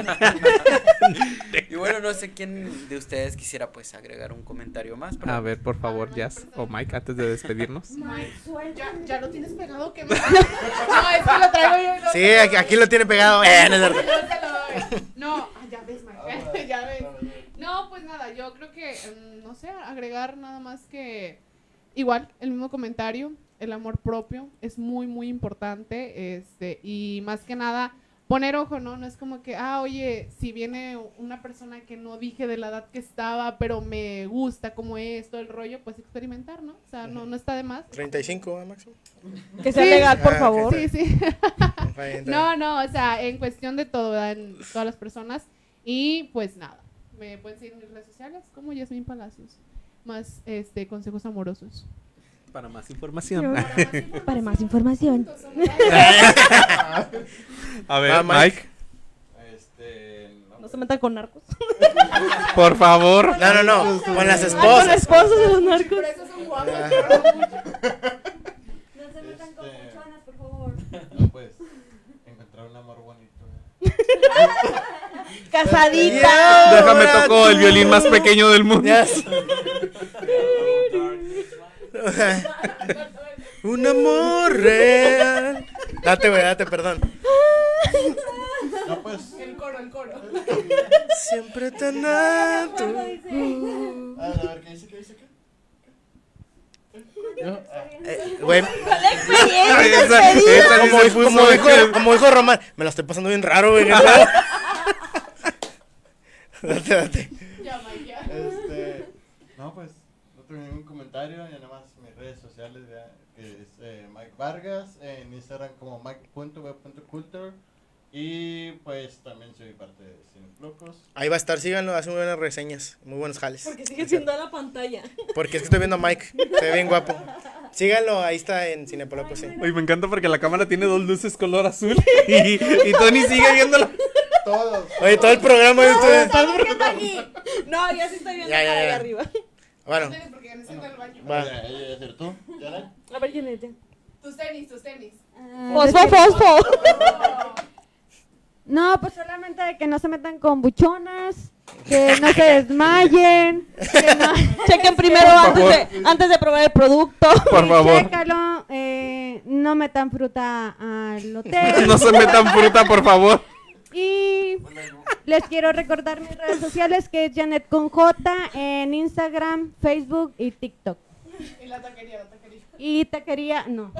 Y bueno, no sé quién de ustedes quisiera pues agregar un comentario más. A ver, por favor, Jazz o Mike, antes de despedirnos. ¿Ya lo tienes pegado? ¿Qué más? No, es que lo traigo yo. Sí, aquí lo tiene pegado. No, ya ves, Mike. Ya ves. No, pues nada, yo creo que, no sé, agregar nada más que... Igual, el mismo comentario, el amor propio es muy, muy importante, y más que nada, poner ojo, ¿no? No es como que, oye, si viene una persona que no dije de la edad que estaba, pero me gusta como es, todo el rollo, pues experimentar, ¿no? O sea, no está de más. 35, máximo. Que sea legal, por favor. Sí. No, o sea, en cuestión de todo, ¿verdad? En todas las personas, y pues nada, me pueden seguir en mis redes sociales como Yasmín Palacios. Más consejos amorosos. Para más información. Para más información. A ver, Mike. No se metan con narcos. Por favor. No. Con las esposas. Con las esposas de los narcos. Por eso son guapos. No se metan con buchonas, por favor. No, pues, encontrar un amor bonito. Casadita. Déjame toco el violín más pequeño del mundo. Un amor real. Date, perdón. No, pues. El coro. Siempre tan alto. A ver, ¿qué dice? Güey. Como dijo Román, me la estoy pasando bien raro, güey. Date. No, pues, no tengo ningún comentario, ya nada más mis redes sociales, que es Mike Vargas, en Instagram como mike.web.culture, y pues también soy parte de Cineplocos. Ahí va a estar, síganlo, hace muy buenas reseñas, muy buenos jales. Porque sigue siendo a la pantalla. Porque es que estoy viendo a Mike, se ve bien guapo. Síganlo, ahí está en Cineplocos, sí. Oye, me encanta porque la cámara tiene 2 luces color azul y Tony sigue viéndolo. Todos. Oye, todo el programa de ustedes. No, ya sí estoy viendo Ya. ahí arriba. Bueno. Va. ¿Tú? A ver, ¿quién es? Tus tenis. Fosfo. No, pues solamente que no se metan con buchonas, que no se desmayen, que no... Chequen primero antes de probar el producto. Por favor. Chécalo, no metan fruta al hotel. No se metan fruta, por favor. Y les quiero recordar mis redes sociales, que es Janet con J en Instagram, Facebook y TikTok. Y la taquería. Y taquería, no.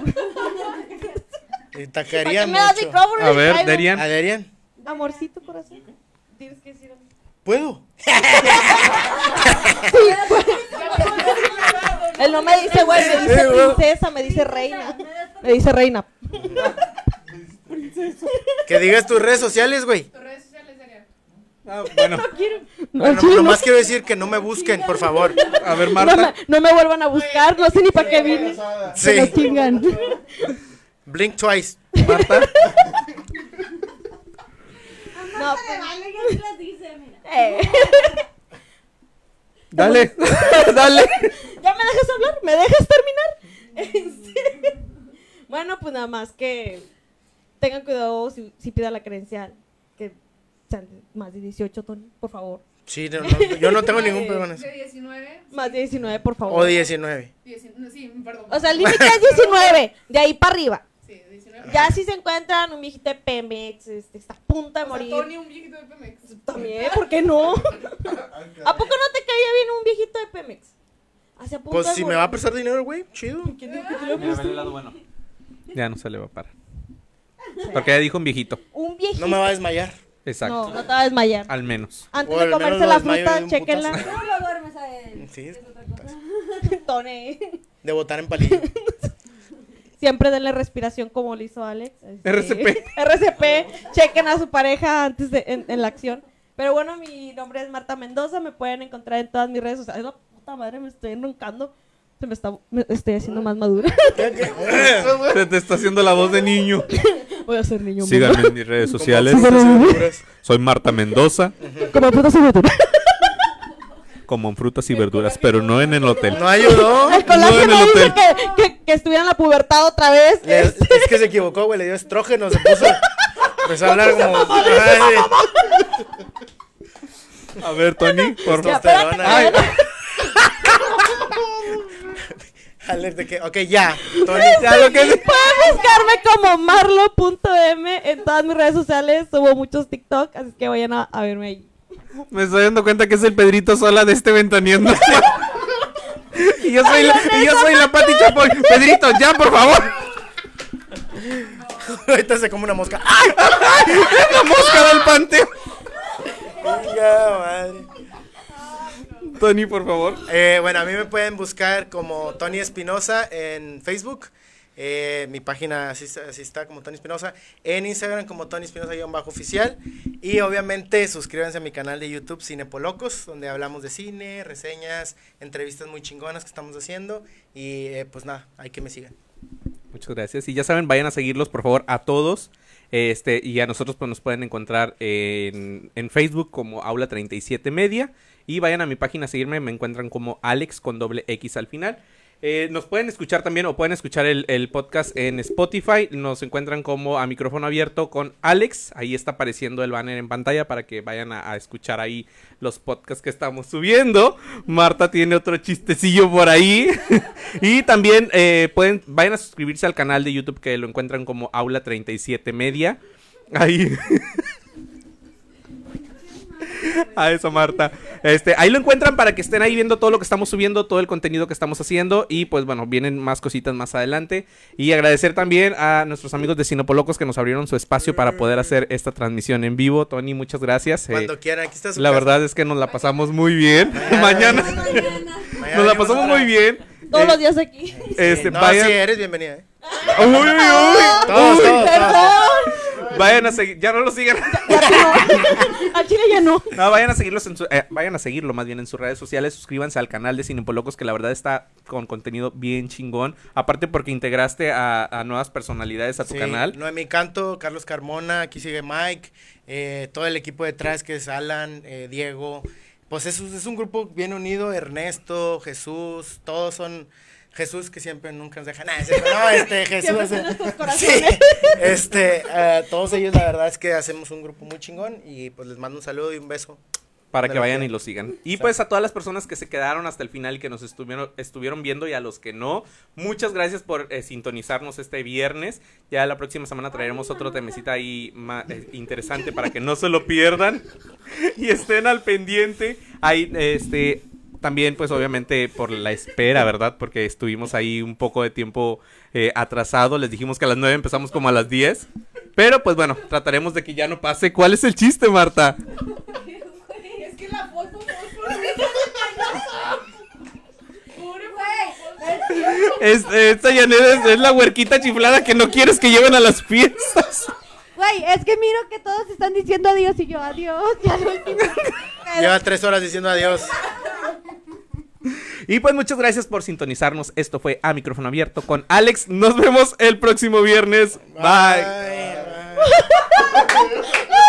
Y taquería ¿Para qué me das mucho. micrófono? A ver, ¿A Derian. Amorcito, corazón. Tienes que decir. ¿Puedo? Él no me dice güey, me dice princesa, me dice reina. Me dice reina. Que digas tus redes sociales, güey. Tus redes sociales, Derian. Bueno, Bueno, nomás quiero decir que no me busquen, por favor. a ver, No Marta. no me vuelvan a buscar, no sé ni para qué vine. Se lo Sí, chingan. blink twice. Marta. No, Dale. Dale. ¿Ya me dejas hablar? ¿Me dejas terminar? Bueno, pues nada más que tengan cuidado si pida la credencial. Que sean más de 18, Tony, por favor. Sí, yo no tengo ningún problema en eso. ¿De 19? Más de 19, por favor. O 19. Sí, perdón. O sea, el límite es 19, de ahí para arriba. Sí, 19. Ya si se encuentran un viejito de Pemex, está a punto de morir. Tony, un viejito de Pemex. También, ¿por qué no? ¿A poco no te caía bien un viejito de Pemex? Hacia punto Pues de si me morir. va a prestar dinero, güey, chido. ¿Quién dijo que te lo Mira, presté? ve el lado bueno. Ya no se le va a parar. Porque ya dijo un viejito. Un viejito. No me va a desmayar. Exacto. No te va a desmayar. Al menos. Antes O de al comerse menos la lo desmayo de fruta, un chequenla. putazo. No lo duermes a él. Sí, Es otra cosa. Tony. de botar en palillo. Siempre denle respiración como lo hizo Alex. RCP. RCP. Chequen a su pareja antes de en la acción. Pero bueno, mi nombre es Marta Mendoza. Me pueden encontrar en todas mis redes sociales. La puta madre, me estoy enroncando. Me estoy haciendo más madura. Se te está haciendo la voz de niño. Voy a ser niño. Síganme en mis redes sociales. Soy Marta Mendoza. Como frutas y verduras. Como en frutas y verduras, pero no en el hotel. No ayudó. El No en colágeno el dice hotel. que estuviera en la pubertad otra vez. Es que se equivocó, güey, le dio estrógeno, se puso. Empezó a hablar como. Ay, A ver, Tony, por favor. testosterona. Ay, Alerta que. Ok, ya. Tony. ya lo que Pueden buscarme como marlo.m en todas mis redes sociales. Subo muchos TikTok, así que vayan a verme ahí. Me estoy dando cuenta que es el Pedrito Sola de este ventaneando. y yo soy la Pati Chapoy. Pedrito, ya, por favor. Ahorita se come una mosca. ¡Ay! La mosca del panteón. Venga, madre. Tony, por favor. Bueno, a mí me pueden buscar como Tony Espinosa en Facebook. Mi página así está como Tony Espinosa. En Instagram como Tony Espinosa-oficial. Y obviamente suscríbanse a mi canal de YouTube Cinepolocos, donde hablamos de cine, reseñas, entrevistas muy chingonas que estamos haciendo. Y pues nada, hay que me sigan. Muchas gracias. Y ya saben, vayan a seguirlos, por favor, a todos. Y a nosotros pues nos pueden encontrar en Facebook como Aula 37 Media. Y vayan a mi página a seguirme, me encuentran como Alex con doble X al final. Nos pueden escuchar también o pueden escuchar el podcast en Spotify. Nos encuentran como A Micrófono Abierto con Alex. Ahí está apareciendo el banner en pantalla para que vayan a escuchar ahí los podcasts que estamos subiendo. Marta tiene otro chistecillo por ahí. Y también vayan a suscribirse al canal de YouTube que lo encuentran como Aula 37 Media. Ahí. A eso, Marta. Ahí lo encuentran para que estén ahí viendo todo lo que estamos subiendo, todo el contenido que estamos haciendo. Y pues bueno, vienen más cositas más adelante. Y agradecer también a nuestros amigos de Cinepolocos que nos abrieron su espacio para poder hacer esta transmisión en vivo. Tony, muchas gracias. Cuando quieran, aquí está su La casa. verdad es que nos la pasamos muy bien. Mañana nos la pasamos muy bien. Todos los días aquí. No, vayan. sí, eres bienvenida, Uy, uy, uy. Todos, todos. Vayan a seguir, ya no lo sigan. Al chile ya no. No, vayan a seguirlos vayan a seguirlo más bien en sus redes sociales, suscríbanse al canal de Cinepolocos que la verdad está con contenido bien chingón, aparte porque integraste a nuevas personalidades a tu canal. Noemí Canto, Carlos Carmona, aquí sigue Mike, todo el equipo detrás que es Alan, Diego, pues es un grupo bien unido, Ernesto, Jesús, todos son Jesús que siempre nunca nos deja nada, Jesús, todos ellos la verdad es que hacemos un grupo muy chingón y pues les mando un saludo y un beso. Para que vayan y lo sigan. Y pues a todas las personas que se quedaron hasta el final y que nos estuvieron viendo y a los que no, muchas gracias por sintonizarnos este viernes. Ya la próxima semana traeremos otro temecita ahí más interesante para que no se lo pierdan y estén al pendiente. Ahí, también pues obviamente por la espera, ¿verdad? Porque estuvimos ahí un poco de tiempo atrasado. Les dijimos que a las 9 empezamos como a las 10. Pero pues bueno, trataremos de que ya no pase. ¿Cuál es el chiste, Marta? Es que la foto Esta Janet es la huerquita chiflada que no quieres que lleven a las fiestas. Güey, Ay, es que miro que todos están diciendo adiós y yo adiós. Ya lo hicimos. Lleva 3 horas diciendo adiós. Y pues muchas gracias por sintonizarnos. Esto fue A Micrófono Abierto con Alex. Nos vemos el próximo viernes. Bye. Bye.